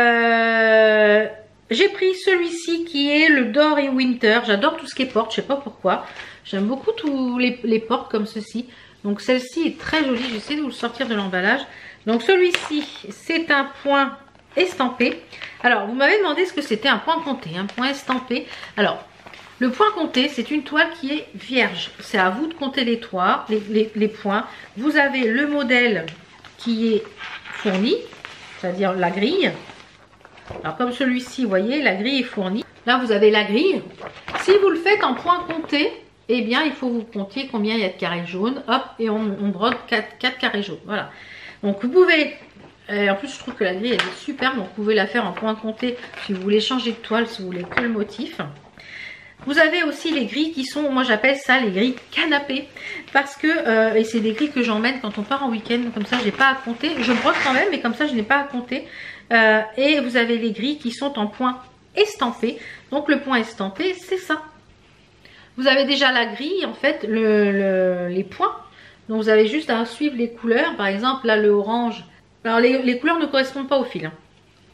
euh, j'ai pris celui-ci qui est le Dory Winter. J'adore tout ce qui est porte, je sais pas pourquoi. J'aime beaucoup tous les, les portes comme ceci. Donc celle-ci est très jolie, j'essaie de vous le sortir de l'emballage. Donc celui-ci, c'est un point estampé Alors, vous m'avez demandé ce que c'était un point compté, un point estampé. Alors, le point compté, c'est une toile qui est vierge. C'est à vous de compter les, toits, les, les, les points. Vous avez le modèle qui est fourni, c'est-à-dire la grille. Alors, comme celui-ci, vous voyez, la grille est fournie. Là, vous avez la grille. Si vous le faites en point compté, eh bien, il faut vous compter combien il y a de carrés jaunes. Hop, et on, on brode quatre, quatre carrés jaunes. Voilà. Donc, vous pouvez... Et en plus, je trouve que la grille, elle est superbe. Donc, vous pouvez la faire en point compté si vous voulez changer de toile, si vous voulez que le motif. Vous avez aussi les grilles qui sont, moi j'appelle ça les grilles canapé. Parce que, euh, et c'est des grilles que j'emmène quand on part en week-end. Comme ça, je n'ai pas à compter. Je brode quand même, mais comme ça, je n'ai pas à compter. Euh, et vous avez les grilles qui sont en point estampé. Donc, le point estampé, c'est ça. Vous avez déjà la grille, en fait, le, le, les points. Donc, vous avez juste à suivre les couleurs. Par exemple, là, le orange. Alors, les, les couleurs ne correspondent pas au fil. Hein.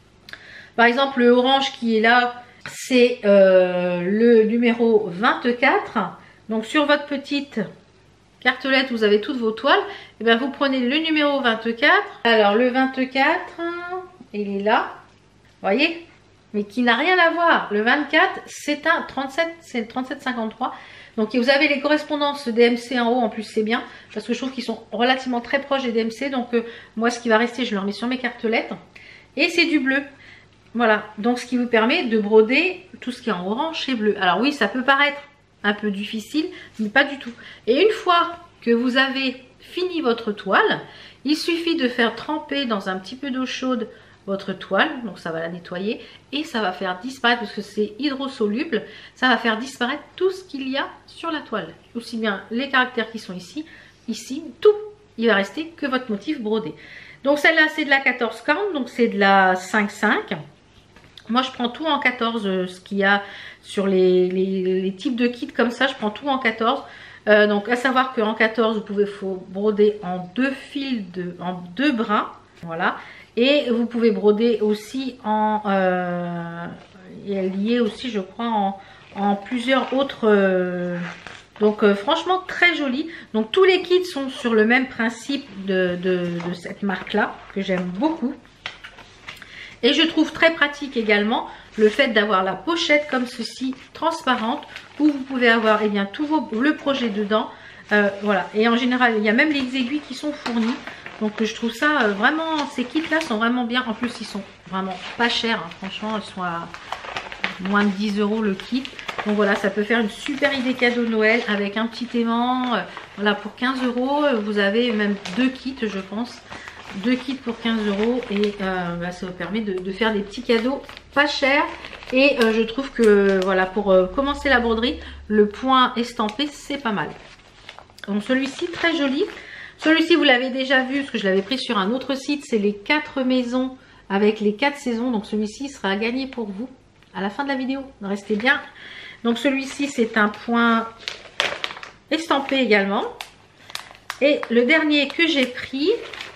Par exemple, le orange qui est là, c'est euh, le numéro vingt-quatre. Donc, sur votre petite cartelette, vous avez toutes vos toiles. Et bien, vous prenez le numéro vingt-quatre. Alors, le vingt-quatre, il est là. Vous voyez? Mais qui n'a rien à voir. Le vingt-quatre, c'est un trente-sept, c'est le trente-sept cinquante-trois. Donc, vous avez les correspondances D M C en haut, en plus c'est bien, parce que je trouve qu'ils sont relativement très proches des D M C. Donc, euh, moi, ce qui va rester, je le remets sur mes cartelettes. Et c'est du bleu. Voilà, donc ce qui vous permet de broder tout ce qui est en orange et bleu. Alors oui, ça peut paraître un peu difficile, mais pas du tout. Et une fois que vous avez fini votre toile, il suffit de faire tremper dans un petit peu d'eau chaude votre toile, donc ça va la nettoyer et ça va faire disparaître, parce que c'est hydrosoluble, ça va faire disparaître tout ce qu'il y a sur la toile, aussi bien les caractères qui sont ici, ici, tout, il va rester que votre motif brodé. Donc celle-là c'est de la quatorze quarante, donc c'est de la cinq cinq. Moi je prends tout en quatorze, euh, ce qu'il y a sur les, les, les types de kits comme ça, je prends tout en quatorze. Euh, donc à savoir qu'en quatorze vous pouvez faut broder en deux fils, de, en deux brins, voilà. Et vous pouvez broder aussi en, euh, elle est liée aussi je crois en, en plusieurs autres, euh, donc euh, franchement très joli. Donc tous les kits sont sur le même principe de, de, de cette marque là, que j'aime beaucoup. Et je trouve très pratique également le fait d'avoir la pochette comme ceci, transparente, où vous pouvez avoir eh bien, tout vos, le projet dedans. Euh, voilà, et en général il y a même les aiguilles qui sont fournies. Donc je trouve ça euh, vraiment, ces kits là sont vraiment bien. En plus ils sont vraiment pas chers, hein. Franchement ils sont à moins de dix euros le kit. Donc voilà, ça peut faire une super idée cadeau de Noël avec un petit aimant. Euh, voilà, pour quinze euros vous avez même deux kits je pense. Deux kits pour quinze euros et euh, bah, ça vous permet de, de faire des petits cadeaux pas chers. Et euh, je trouve que voilà, pour euh, commencer la broderie, le point estampé c'est pas mal. Donc celui-ci très joli. Celui-ci vous l'avez déjà vu parce que je l'avais pris sur un autre site, c'est les quatre maisons avec les quatre saisons. Donc celui-ci sera à gagner pour vous à la fin de la vidéo, restez bien. Donc celui-ci c'est un point estampé également. Et le dernier que j'ai pris,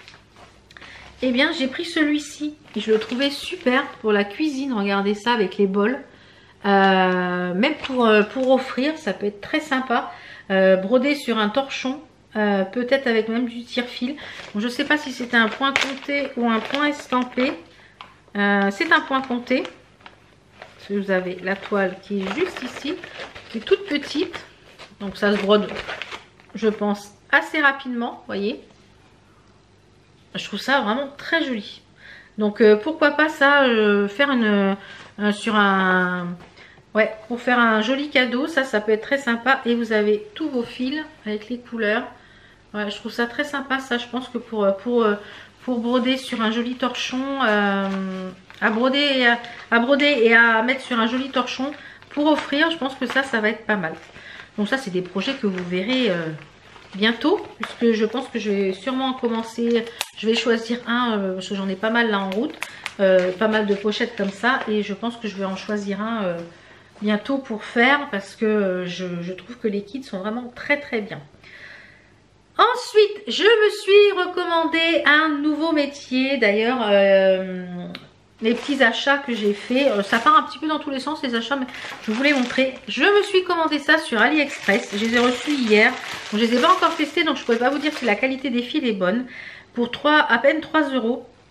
eh bien j'ai pris celui-ci et je le trouvais super pour la cuisine. Regardez ça avec les bols, euh, même pour, euh, pour offrir ça peut être très sympa. Euh, brodé sur un torchon, Euh, peut-être avec même du tire-fil. Bon, je ne sais pas si c'était un point compté ou un point estampé. Euh, c'est un point compté. Parce que vous avez la toile qui est juste ici, qui est toute petite. Donc ça se brode, je pense, assez rapidement. Vous voyez, je trouve ça vraiment très joli. Donc euh, pourquoi pas ça, euh, faire une euh, sur un... Ouais, pour faire un joli cadeau, ça, ça peut être très sympa. Et vous avez tous vos fils avec les couleurs. Ouais, je trouve ça très sympa, ça. Je pense que pour, pour, pour broder sur un joli torchon, euh, à, broder et à, à broder et à mettre sur un joli torchon pour offrir, je pense que ça, ça va être pas mal. Donc ça, c'est des projets que vous verrez euh, bientôt. Puisque je pense que je vais sûrement commencer, je vais choisir un, euh, parce que j'en ai pas mal là en route. Euh, pas mal de pochettes comme ça. Et je pense que je vais en choisir un euh, bientôt pour faire, parce que je, je trouve que les kits sont vraiment très très bien. Ensuite, je me suis recommandé un nouveau métier. D'ailleurs, euh, les petits achats que j'ai fait, euh, ça part un petit peu dans tous les sens les achats, mais je vous les montrer. Je me suis commandé ça sur AliExpress. Je les ai reçus hier. Bon, je les ai pas encore testés, donc je ne pourrais pas vous dire si la qualité des fils est bonne. Pour trois, à peine trois euros.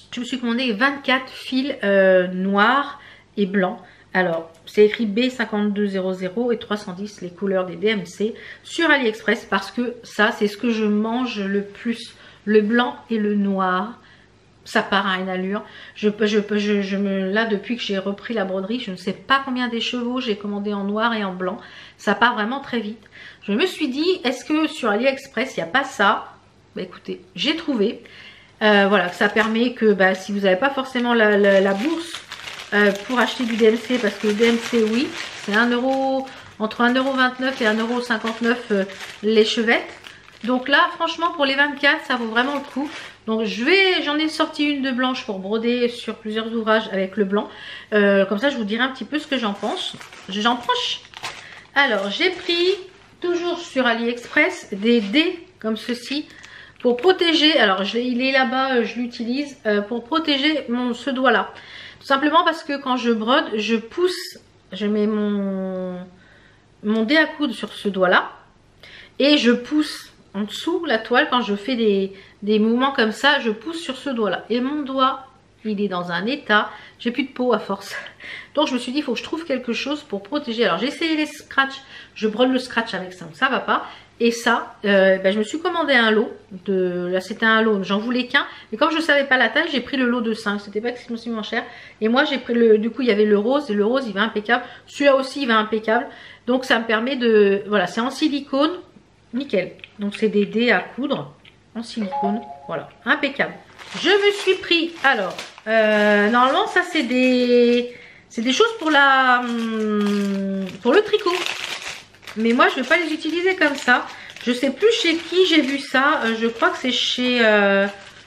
je me suis commandé vingt-quatre fils euh, noirs et blancs. Alors, c'est écrit B cinq deux zéro zéro et trois cent dix, les couleurs des D M C, sur AliExpress, parce que ça, c'est ce que je mange le plus. Le blanc et le noir, ça part à une allure. Je, je, je, je me, là, depuis que j'ai repris la broderie, je ne sais pas combien des chevaux j'ai commandé en noir et en blanc. Ça part vraiment très vite. Je me suis dit, est-ce que sur AliExpress, il n'y a pas ça? Bah écoutez, j'ai trouvé. Euh, voilà, ça permet que bah, si vous n'avez pas forcément la, la, la bourse euh, pour acheter du D M C, parce que le D M C, oui, c'est un euro, entre un euro vingt-neuf et un euro cinquante-neuf euh, les chevettes. Donc là, franchement, pour les vingt-quatre, ça vaut vraiment le coup. Donc je vais, j'en ai sorti une de blanche pour broder sur plusieurs ouvrages avec le blanc. Euh, comme ça, je vous dirai un petit peu ce que j'en pense. J'en pense. Alors, j'ai pris, toujours sur AliExpress, des dés comme ceci pour protéger. Alors, je, il est là-bas, je l'utilise euh, pour protéger mon, ce doigt-là. Tout simplement parce que quand je brode, je pousse, je mets mon, mon dé à coudre sur ce doigt-là et je pousse en dessous la toile. Quand je fais des, des mouvements comme ça, je pousse sur ce doigt là et mon doigt il est dans un état, j'ai plus de peau à force, donc je me suis dit il faut que je trouve quelque chose pour protéger. Alors j'ai essayé les scratch, je brode le scratch avec ça, donc ça va pas. Et ça, euh, ben, je me suis commandé un lot de, là c'était un lot, j'en voulais qu'un, mais comme je savais pas la taille, j'ai pris le lot de cinq, c'était pas excessivement cher. Et moi j'ai pris le, du coup il y avait le rose, et le rose il va impeccable, celui-là aussi il va impeccable, donc ça me permet de, voilà, c'est en silicone. Nickel. Donc c'est des dés à coudre en silicone. Voilà, impeccable. Je me suis pris, alors, euh, normalement ça c'est des, c'est des choses pour la, pour le tricot. Mais moi je vais pas les utiliser comme ça. Je sais plus chez qui j'ai vu ça. Euh, je crois que c'est chez euh,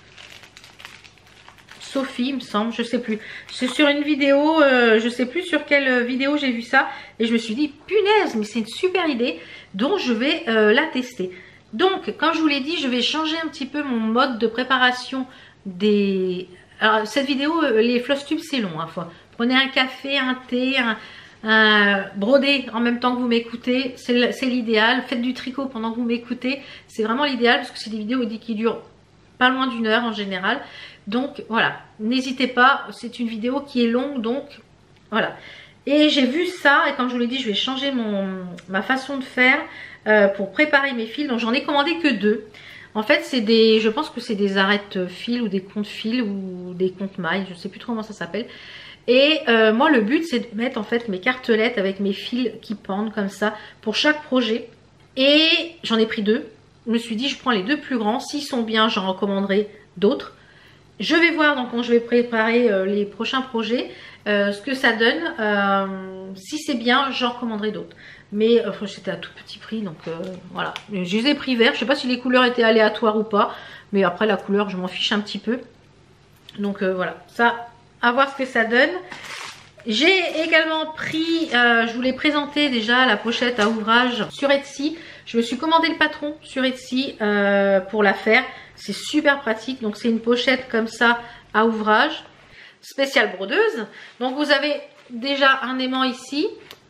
Sophie, il me semble. Je sais plus. C'est sur une vidéo. Euh, je sais plus sur quelle vidéo j'ai vu ça. Et je me suis dit, punaise, mais c'est une super idée. Donc je vais euh, la tester. Donc comme je vous l'ai dit, je vais changer un petit peu mon mode de préparation des... Alors cette vidéo, les floss tubes c'est long, hein, faut... Prenez un café, un thé, un, un... broder en même temps que vous m'écoutez, c'est l'idéal. Faites du tricot pendant que vous m'écoutez, c'est vraiment l'idéal parce que c'est des vidéos qui durent pas loin d'une heure en général. Donc voilà, n'hésitez pas, c'est une vidéo qui est longue, donc voilà. Et j'ai vu ça, et comme je vous l'ai dit, je vais changer mon, ma façon de faire euh, pour préparer mes fils. Donc j'en ai commandé que deux. En fait, c'est des, je pense que c'est des arêtes fils ou des comptes fils ou des comptes mailles, je ne sais plus trop comment ça s'appelle. Et euh, moi, le but, c'est de mettre en fait mes cartelettes avec mes fils qui pendent comme ça pour chaque projet. Et j'en ai pris deux. Je me suis dit, je prends les deux plus grands. S'ils sont bien, j'en recommanderai d'autres. Je vais voir donc quand je vais préparer euh, les prochains projets. Euh, ce que ça donne, euh, si c'est bien, j'en recommanderai d'autres. Mais euh, c'était à tout petit prix, donc euh, voilà. Je les ai pris verts, je sais pas si les couleurs étaient aléatoires ou pas, mais après la couleur, je m'en fiche un petit peu. Donc euh, voilà, ça, à voir ce que ça donne. J'ai également pris, euh, je vous l'ai présenté déjà, la pochette à ouvrage sur Etsy. Je me suis commandé le patron sur Etsy euh, pour la faire. C'est super pratique, donc c'est une pochette comme ça à ouvrage. Spéciale brodeuse. Donc vous avez déjà un aimant ici,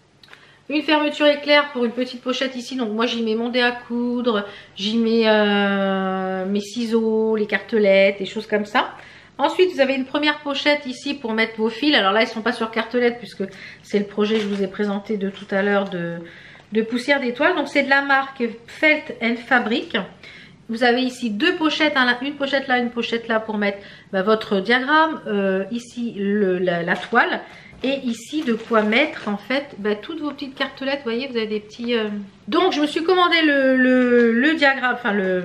une fermeture éclair pour une petite pochette ici. Donc moi j'y mets mon dé à coudre, j'y mets euh, mes ciseaux, les cartelettes, des choses comme ça. Ensuite vous avez une première pochette ici pour mettre vos fils. Alors là ils ne sont pas sur cartelettes puisque c'est le projet que je vous ai présenté de tout à l'heure de, de poussière d'étoile. Donc c'est de la marque Felt and Fabric. Vous avez ici deux pochettes, hein, une pochette là, une pochette là pour mettre bah, votre diagramme, euh, ici le, la, la toile et ici de quoi mettre en fait bah, toutes vos petites cartelettes. Vous voyez, vous avez des petits... Euh... Donc je me suis commandé le, le, le diagramme, enfin le,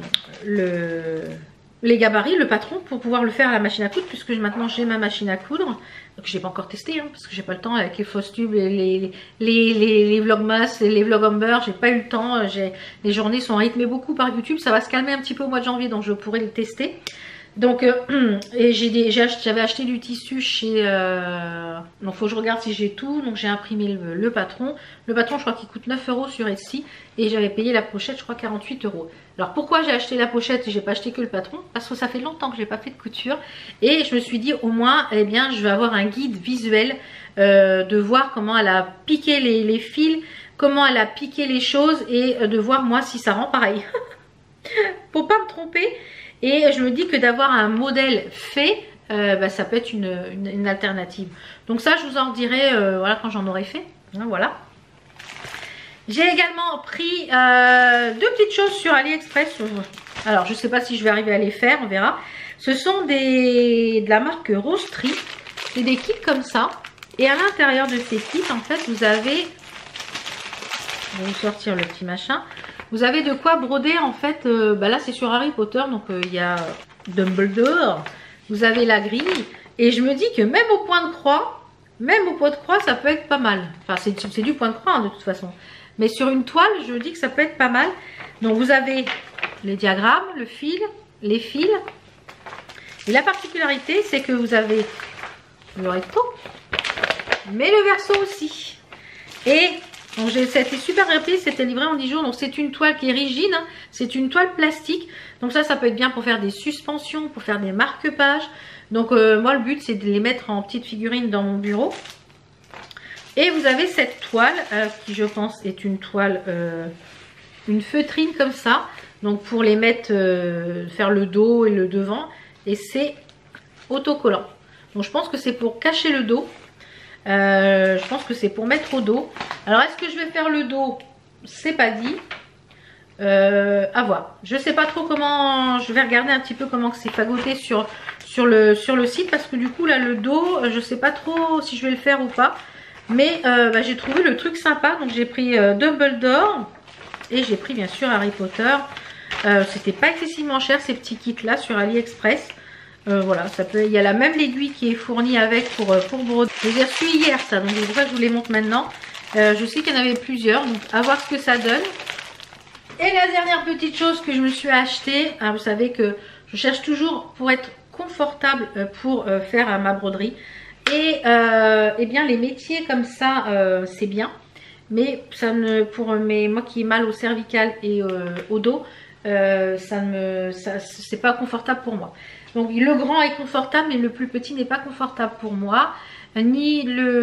le, les gabarits, le patron pour pouvoir le faire à la machine à coudre puisque maintenant j'ai ma machine à coudre. Donc je n'ai pas encore testé hein, parce que j'ai pas le temps avec les floss tubes, les, les, les, les, les vlogmas, les vlogumber, j'ai pas eu le temps. Les journées sont rythmées beaucoup par YouTube, ça va se calmer un petit peu au mois de janvier donc je pourrai le tester. Donc euh, et j'avais acheté, acheté du tissu chez euh, donc faut que je regarde si j'ai tout. Donc j'ai imprimé le, le patron le patron je crois qu'il coûte neuf euros sur Etsy et j'avais payé la pochette je crois quarante-huit euros. Alors pourquoi j'ai acheté la pochette et j'ai pas acheté que le patron? Parce que ça fait longtemps que j'ai pas fait de couture et je me suis dit au moins eh bien je vais avoir un guide visuel euh, de voir comment elle a piqué les, les fils, comment elle a piqué les choses et de voir moi si ça rend pareil pour pas me tromper. Et je me dis que d'avoir un modèle fait, euh, bah, ça peut être une, une, une alternative. Donc ça, je vous en dirai euh, voilà, quand j'en aurai fait. Hein, voilà. J'ai également pris euh, deux petites choses sur AliExpress. Alors, je ne sais pas si je vais arriver à les faire, on verra. Ce sont des de la marque Roastery. C'est des kits comme ça. Et à l'intérieur de ces kits, en fait, vous avez... Je vais vous sortir le petit machin. Vous avez de quoi broder, en fait. Euh, bah là, c'est sur Harry Potter. Donc, euh, il y a Dumbledore. Vous avez la grille. Et je me dis que même au point de croix, même au point de croix, ça peut être pas mal. Enfin, c'est du point de croix, hein, de toute façon. Mais sur une toile, je me dis que ça peut être pas mal. Donc, vous avez les diagrammes, le fil, les fils. Et la particularité, c'est que vous avez le recto, mais le verso aussi. Et donc, c'était super rapide, c'était livré en dix jours. Donc, c'est une toile qui est rigide. Hein. C'est une toile plastique. Donc, ça, ça peut être bien pour faire des suspensions, pour faire des marque-pages. Donc, euh, moi, le but, c'est de les mettre en petites figurines dans mon bureau. Et vous avez cette toile euh, qui je pense est une toile, euh, une feutrine comme ça. Donc pour les mettre, euh, faire le dos et le devant. Et c'est autocollant. Donc je pense que c'est pour cacher le dos. Euh, je pense que c'est pour mettre au dos. Alors est-ce que je vais faire le dos? C'est pas dit. Euh, à voir. Je sais pas trop comment. Je vais regarder un petit peu comment c'est fagoté sur, sur, le, sur le site. Parce que du coup là le dos, je sais pas trop si je vais le faire ou pas. Mais euh, bah, j'ai trouvé le truc sympa. Donc j'ai pris euh, Dumbledore. Et j'ai pris bien sûr Harry Potter. Euh, C'était pas excessivement cher ces petits kits là sur AliExpress. Euh, voilà, ça peut. Il y a la même l'aiguille qui est fournie avec pour, pour broder. Je les ai reçus hier ça. Donc c'est pour ça que je vous les montre maintenant. Euh, je sais qu'il y en avait plusieurs. Donc à voir ce que ça donne. Et la dernière petite chose que je me suis achetée. Hein, vous savez que je cherche toujours pour être confortable pour euh, faire ma broderie. Et euh, eh bien les métiers comme ça euh, c'est bien, mais ça ne pour mes moi qui ai mal au cervical et euh, au dos, euh, ça ne me ça c'est pas confortable pour moi. Donc le grand est confortable mais le plus petit n'est pas confortable pour moi, ni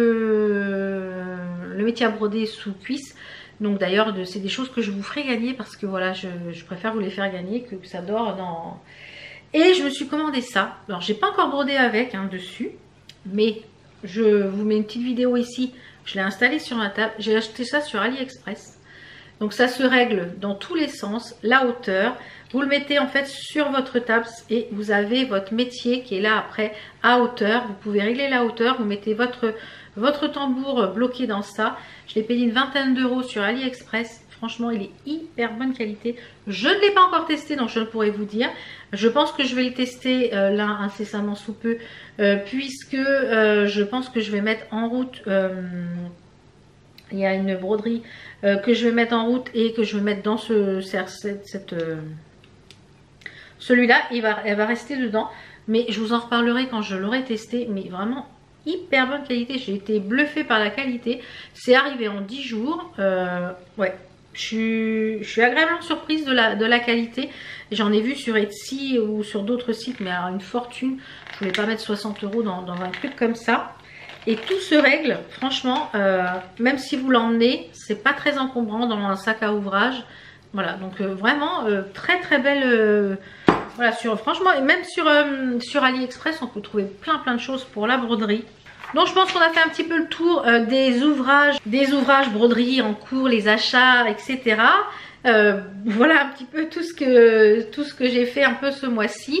le le métier à broder sous cuisse. Donc d'ailleurs c'est des choses que je vous ferai gagner parce que voilà je, je préfère vous les faire gagner que, que ça dort dans. Et je me suis commandé ça. Alors j'ai pas encore brodé avec hein, dessus. Mais je vous mets une petite vidéo ici. Je l'ai installé sur ma table. J'ai acheté ça sur AliExpress. Donc ça se règle dans tous les sens. La hauteur. Vous le mettez en fait sur votre table. Et vous avez votre métier qui est là après à hauteur. Vous pouvez régler la hauteur. Vous mettez votre, votre tambour bloqué dans ça. Je l'ai payé une vingtaine d'euros sur AliExpress. Franchement, il est hyper bonne qualité. Je ne l'ai pas encore testé, donc je ne pourrais vous dire. Je pense que je vais le tester euh, là incessamment sous peu, euh, puisque euh, je pense que je vais mettre en route. Euh, il y a une broderie euh, que je vais mettre en route et que je vais mettre dans ce cette, cette euh, celui-là. Il va, elle va rester dedans, mais je vous en reparlerai quand je l'aurai testé. Mais vraiment hyper bonne qualité. J'ai été bluffée par la qualité. C'est arrivé en dix jours. Euh, ouais. Je suis, je suis agréablement surprise de la, de la qualité. J'en ai vu sur Etsy ou sur d'autres sites, mais à une fortune. Je voulais pas mettre soixante euros dans, dans un truc comme ça. Et tout se règle, franchement, euh, même si vous l'emmenez, c'est pas très encombrant dans un sac à ouvrage. Voilà, donc euh, vraiment euh, très très belle. Euh, voilà, sur, franchement, et même sur, euh, sur AliExpress, on peut trouver plein plein de choses pour la broderie. Donc je pense qu'on a fait un petit peu le tour euh, des ouvrages, des ouvrages broderie en cours, les achats, et cetera. Euh, voilà un petit peu tout ce que tout ce que j'ai fait un peu ce mois-ci.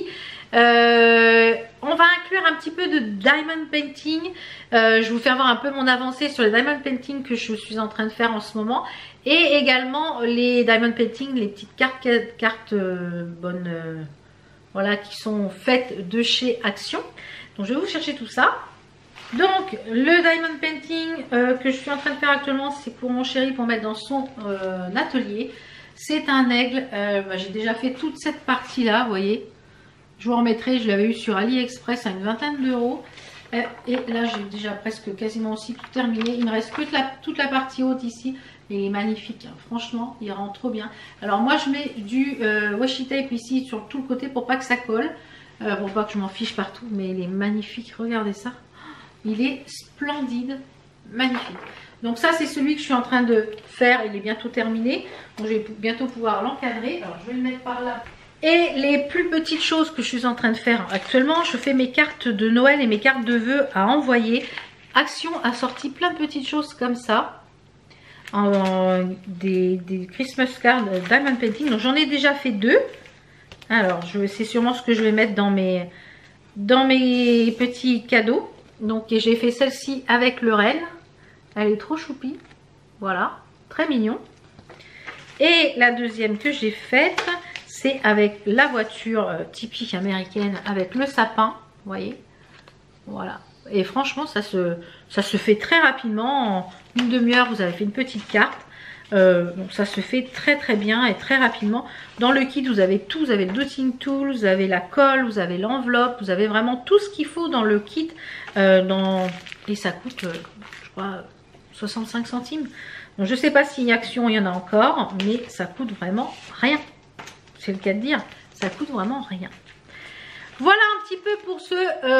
Euh, on va inclure un petit peu de diamond painting. Euh, je vous fais voir un peu mon avancée sur les diamond painting que je suis en train de faire en ce moment. Et également les diamond painting, les petites cartes, cartes euh, bonnes, euh, voilà, qui sont faites de chez Action. Donc je vais vous chercher tout ça. Donc le diamond painting euh, que je suis en train de faire actuellement, c'est pour mon chéri pour mettre dans son euh, atelier. C'est un aigle. Euh, bah, j'ai déjà fait toute cette partie là, vous voyez. Je vous remettrai, je l'avais eu sur AliExpress à une vingtaine d'euros. Euh, et là j'ai déjà presque quasiment aussi tout terminé. Il me reste que la, toute la partie haute ici. Et il est magnifique, hein. Franchement il rend trop bien. Alors moi je mets du euh, washi tape ici sur tout le côté pour pas que ça colle. Euh, pour pas que je m'en fiche partout. Mais il est magnifique, regardez ça. Il est splendide, magnifique. Donc ça c'est celui que je suis en train de faire, il est bientôt terminé. Donc je vais bientôt pouvoir l'encadrer. Alors je vais le mettre par là Et les plus petites choses que je suis en train de faire actuellement, je fais mes cartes de Noël et mes cartes de vœux à envoyer. Action a sorti plein de petites choses comme ça. En, des, des Christmas cards Diamond Painting. Donc j'en ai déjà fait deux. Alors c'est sûrement ce que je vais mettre dans mes, dans mes petits cadeaux. Donc j'ai fait celle-ci avec le renne. Elle est trop choupie. Voilà, très mignon. Et la deuxième que j'ai faite, c'est avec la voiture euh, typique américaine, avec le sapin, vous voyez. Voilà. Et franchement, ça se, ça se fait très rapidement. En une demi-heure, vous avez fait une petite carte. Euh, donc ça se fait très très bien et très rapidement. Dans le kit, vous avez tout. Vous avez le dotting tool, vous avez la colle, vous avez l'enveloppe. Vous avez vraiment tout ce qu'il faut dans le kit. Euh, dans... Et ça coûte, euh, je crois, soixante-cinq centimes. Donc je ne sais pas si Action, il y en a encore. Mais ça coûte vraiment rien. C'est le cas de dire. Ça coûte vraiment rien. Voilà un petit peu pour ce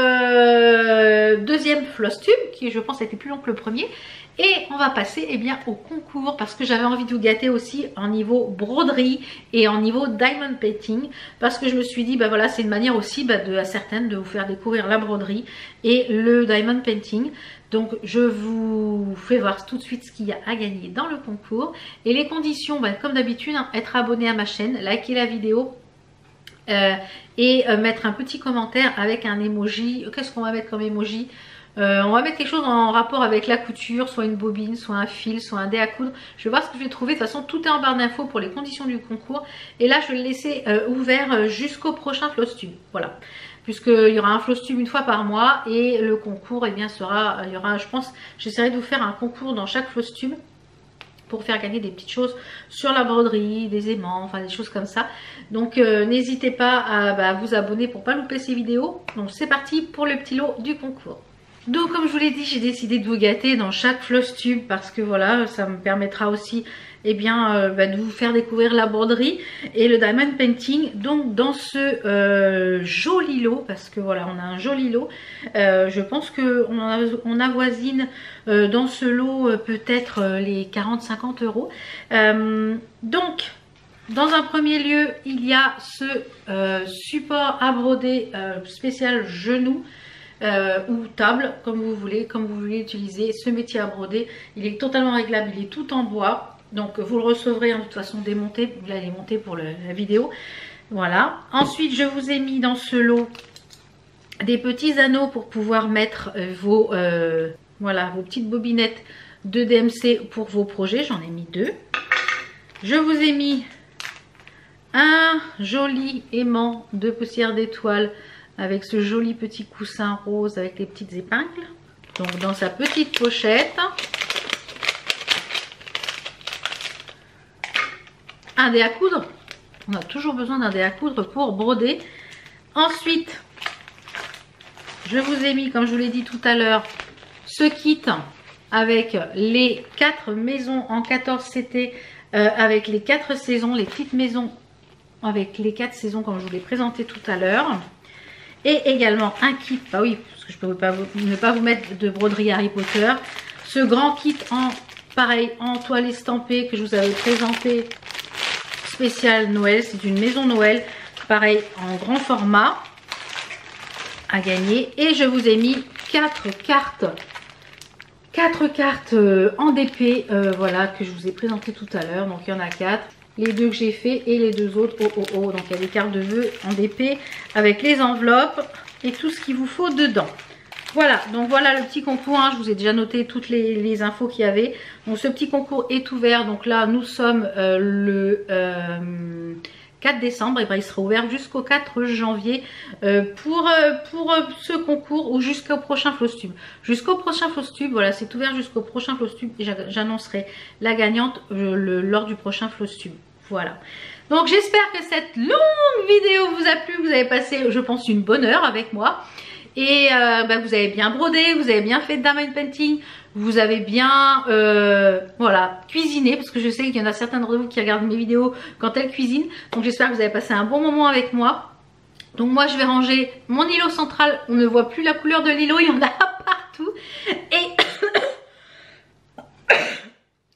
euh, deuxième floss tube qui je pense a été plus long que le premier. Et on va passer eh bien, au concours parce que j'avais envie de vous gâter aussi en niveau broderie et en niveau diamond painting. Parce que je me suis dit, bah voilà, c'est une manière aussi bah, de, à certaines de vous faire découvrir la broderie et le diamond painting. Donc je vous fais voir tout de suite ce qu'il y a à gagner dans le concours. Et les conditions, bah, comme d'habitude, hein, être abonné à ma chaîne, liker la vidéo. Euh, et euh, mettre un petit commentaire avec un emoji. Qu'est-ce qu'on va mettre comme emoji? euh, On va mettre quelque chose en rapport avec la couture, soit une bobine, soit un fil, soit un dé à coudre. Je vais voir ce que je vais trouver. De toute façon, tout est en barre d'infos pour les conditions du concours. Et là, je vais le laisser euh, ouvert jusqu'au prochain floss tube. Voilà. Puisqu'il y aura un floss tube une fois par mois. Et le concours, eh bien, sera, il y aura, je pense, j'essaierai de vous faire un concours dans chaque floss tube. Pour faire gagner des petites choses sur la broderie, des aimants, enfin des choses comme ça. Donc euh, n'hésitez pas à bah, vous abonner pour ne pas louper ces vidéos. Donc c'est parti pour le petit lot du concours. Donc comme je vous l'ai dit, j'ai décidé de vous gâter dans chaque floss tube parce que voilà, ça me permettra aussi eh bien, euh, bah, de vous faire découvrir la broderie et le diamond painting. Donc dans ce euh, joli lot, parce que voilà, on a un joli lot, euh, je pense qu'on on avoisine euh, dans ce lot euh, peut-être euh, les quarante à cinquante euros. Euh, donc dans un premier lieu, il y a ce euh, support à broder euh, spécial genou. Euh, ou table, comme vous voulez, comme vous voulez utiliser ce métier à broder. Il est totalement réglable, il est tout en bois. Donc vous le recevrez en de toute façon démonté. Vous l'allez monter pour le, la vidéo. Voilà. Ensuite, je vous ai mis dans ce lot des petits anneaux pour pouvoir mettre vos, euh, voilà, vos petites bobinettes de D M C pour vos projets. J'en ai mis deux. Je vous ai mis un joli aimant de poussière d'étoile avec ce joli petit coussin rose avec les petites épingles. Donc dans sa petite pochette. Un dé à coudre. On a toujours besoin d'un dé à coudre pour broder. Ensuite, je vous ai mis, comme je vous l'ai dit tout à l'heure, ce kit avec les quatre maisons en quatorze C T, euh, avec les quatre saisons, les petites maisons avec les quatre saisons comme je vous l'ai présenté tout à l'heure. Et également un kit, bah oui, parce que je ne peux pas vous, ne pas vous mettre de broderie Harry Potter. Ce grand kit en, pareil, en toile estampée que je vous avais présenté, spécial Noël. C'est une maison Noël, pareil, en grand format à gagner. Et je vous ai mis quatre cartes, quatre cartes en D P, euh, voilà, que je vous ai présenté tout à l'heure. Donc il y en a quatre. Les deux que j'ai fait et les deux autres oh oh oh. Donc il y a des cartes de vœux en D P avec les enveloppes et tout ce qu'il vous faut dedans. Voilà, donc voilà le petit concours, hein. Je vous ai déjà noté toutes les, les infos qu'il y avait. Donc ce petit concours est ouvert, donc là nous sommes euh, le euh, quatre décembre, et ben il sera ouvert jusqu'au quatre janvier euh, pour, euh, pour euh, ce concours ou jusqu'au prochain floss tube. Jusqu'au prochain floss tube, voilà, c'est ouvert jusqu'au prochain floss tube et j'annoncerai la gagnante euh, le, lors du prochain floss tube. Voilà. Donc j'espère que cette longue vidéo vous a plu, vous avez passé je pense une bonne heure avec moi. Et euh, bah, vous avez bien brodé, vous avez bien fait de diamond painting, vous avez bien euh, voilà, cuisiné, parce que je sais qu'il y en a certains d'entre vous qui regardent mes vidéos quand elles cuisinent. Donc j'espère que vous avez passé un bon moment avec moi. Donc moi je vais ranger mon îlot central, on ne voit plus la couleur de l'îlot, il y en a partout. Et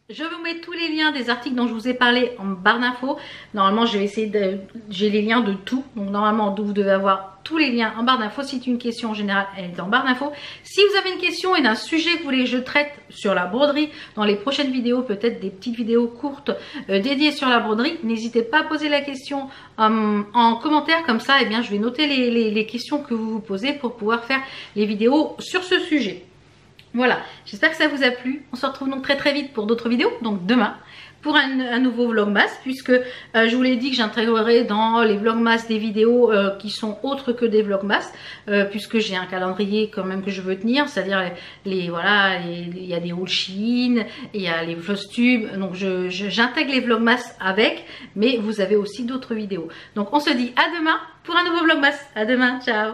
Je vous mets tous les liens des articles dont je vous ai parlé en barre d'infos. Normalement, je vais essayer de... J'ai les liens de tout. Donc, normalement, vous devez avoir tous les liens en barre d'infos. Si c'est une question en général, elle est en barre d'infos. Si vous avez une question et d'un sujet que vous voulez que je traite sur la broderie, dans les prochaines vidéos, peut-être des petites vidéos courtes euh, dédiées sur la broderie, n'hésitez pas à poser la question euh, en commentaire. Comme ça, eh bien, je vais noter les, les, les questions que vous vous posez pour pouvoir faire les vidéos sur ce sujet. Voilà, j'espère que ça vous a plu. On se retrouve donc très très vite pour d'autres vidéos, donc demain, pour un, un nouveau vlogmas, puisque euh, je vous l'ai dit que j'intégrerai dans les vlogmas des vidéos euh, qui sont autres que des vlogmas, euh, puisque j'ai un calendrier quand même que je veux tenir, c'est-à-dire les, les voilà, il y a des hauls Shein, il y a les Flosstube, donc je, je, j'intègre les vlogmas avec, mais vous avez aussi d'autres vidéos. Donc on se dit à demain pour un nouveau vlogmas. À demain, ciao.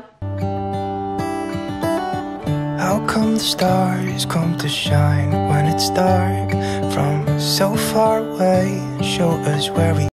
How come the stars come to shine when it's dark from so far away and show us where we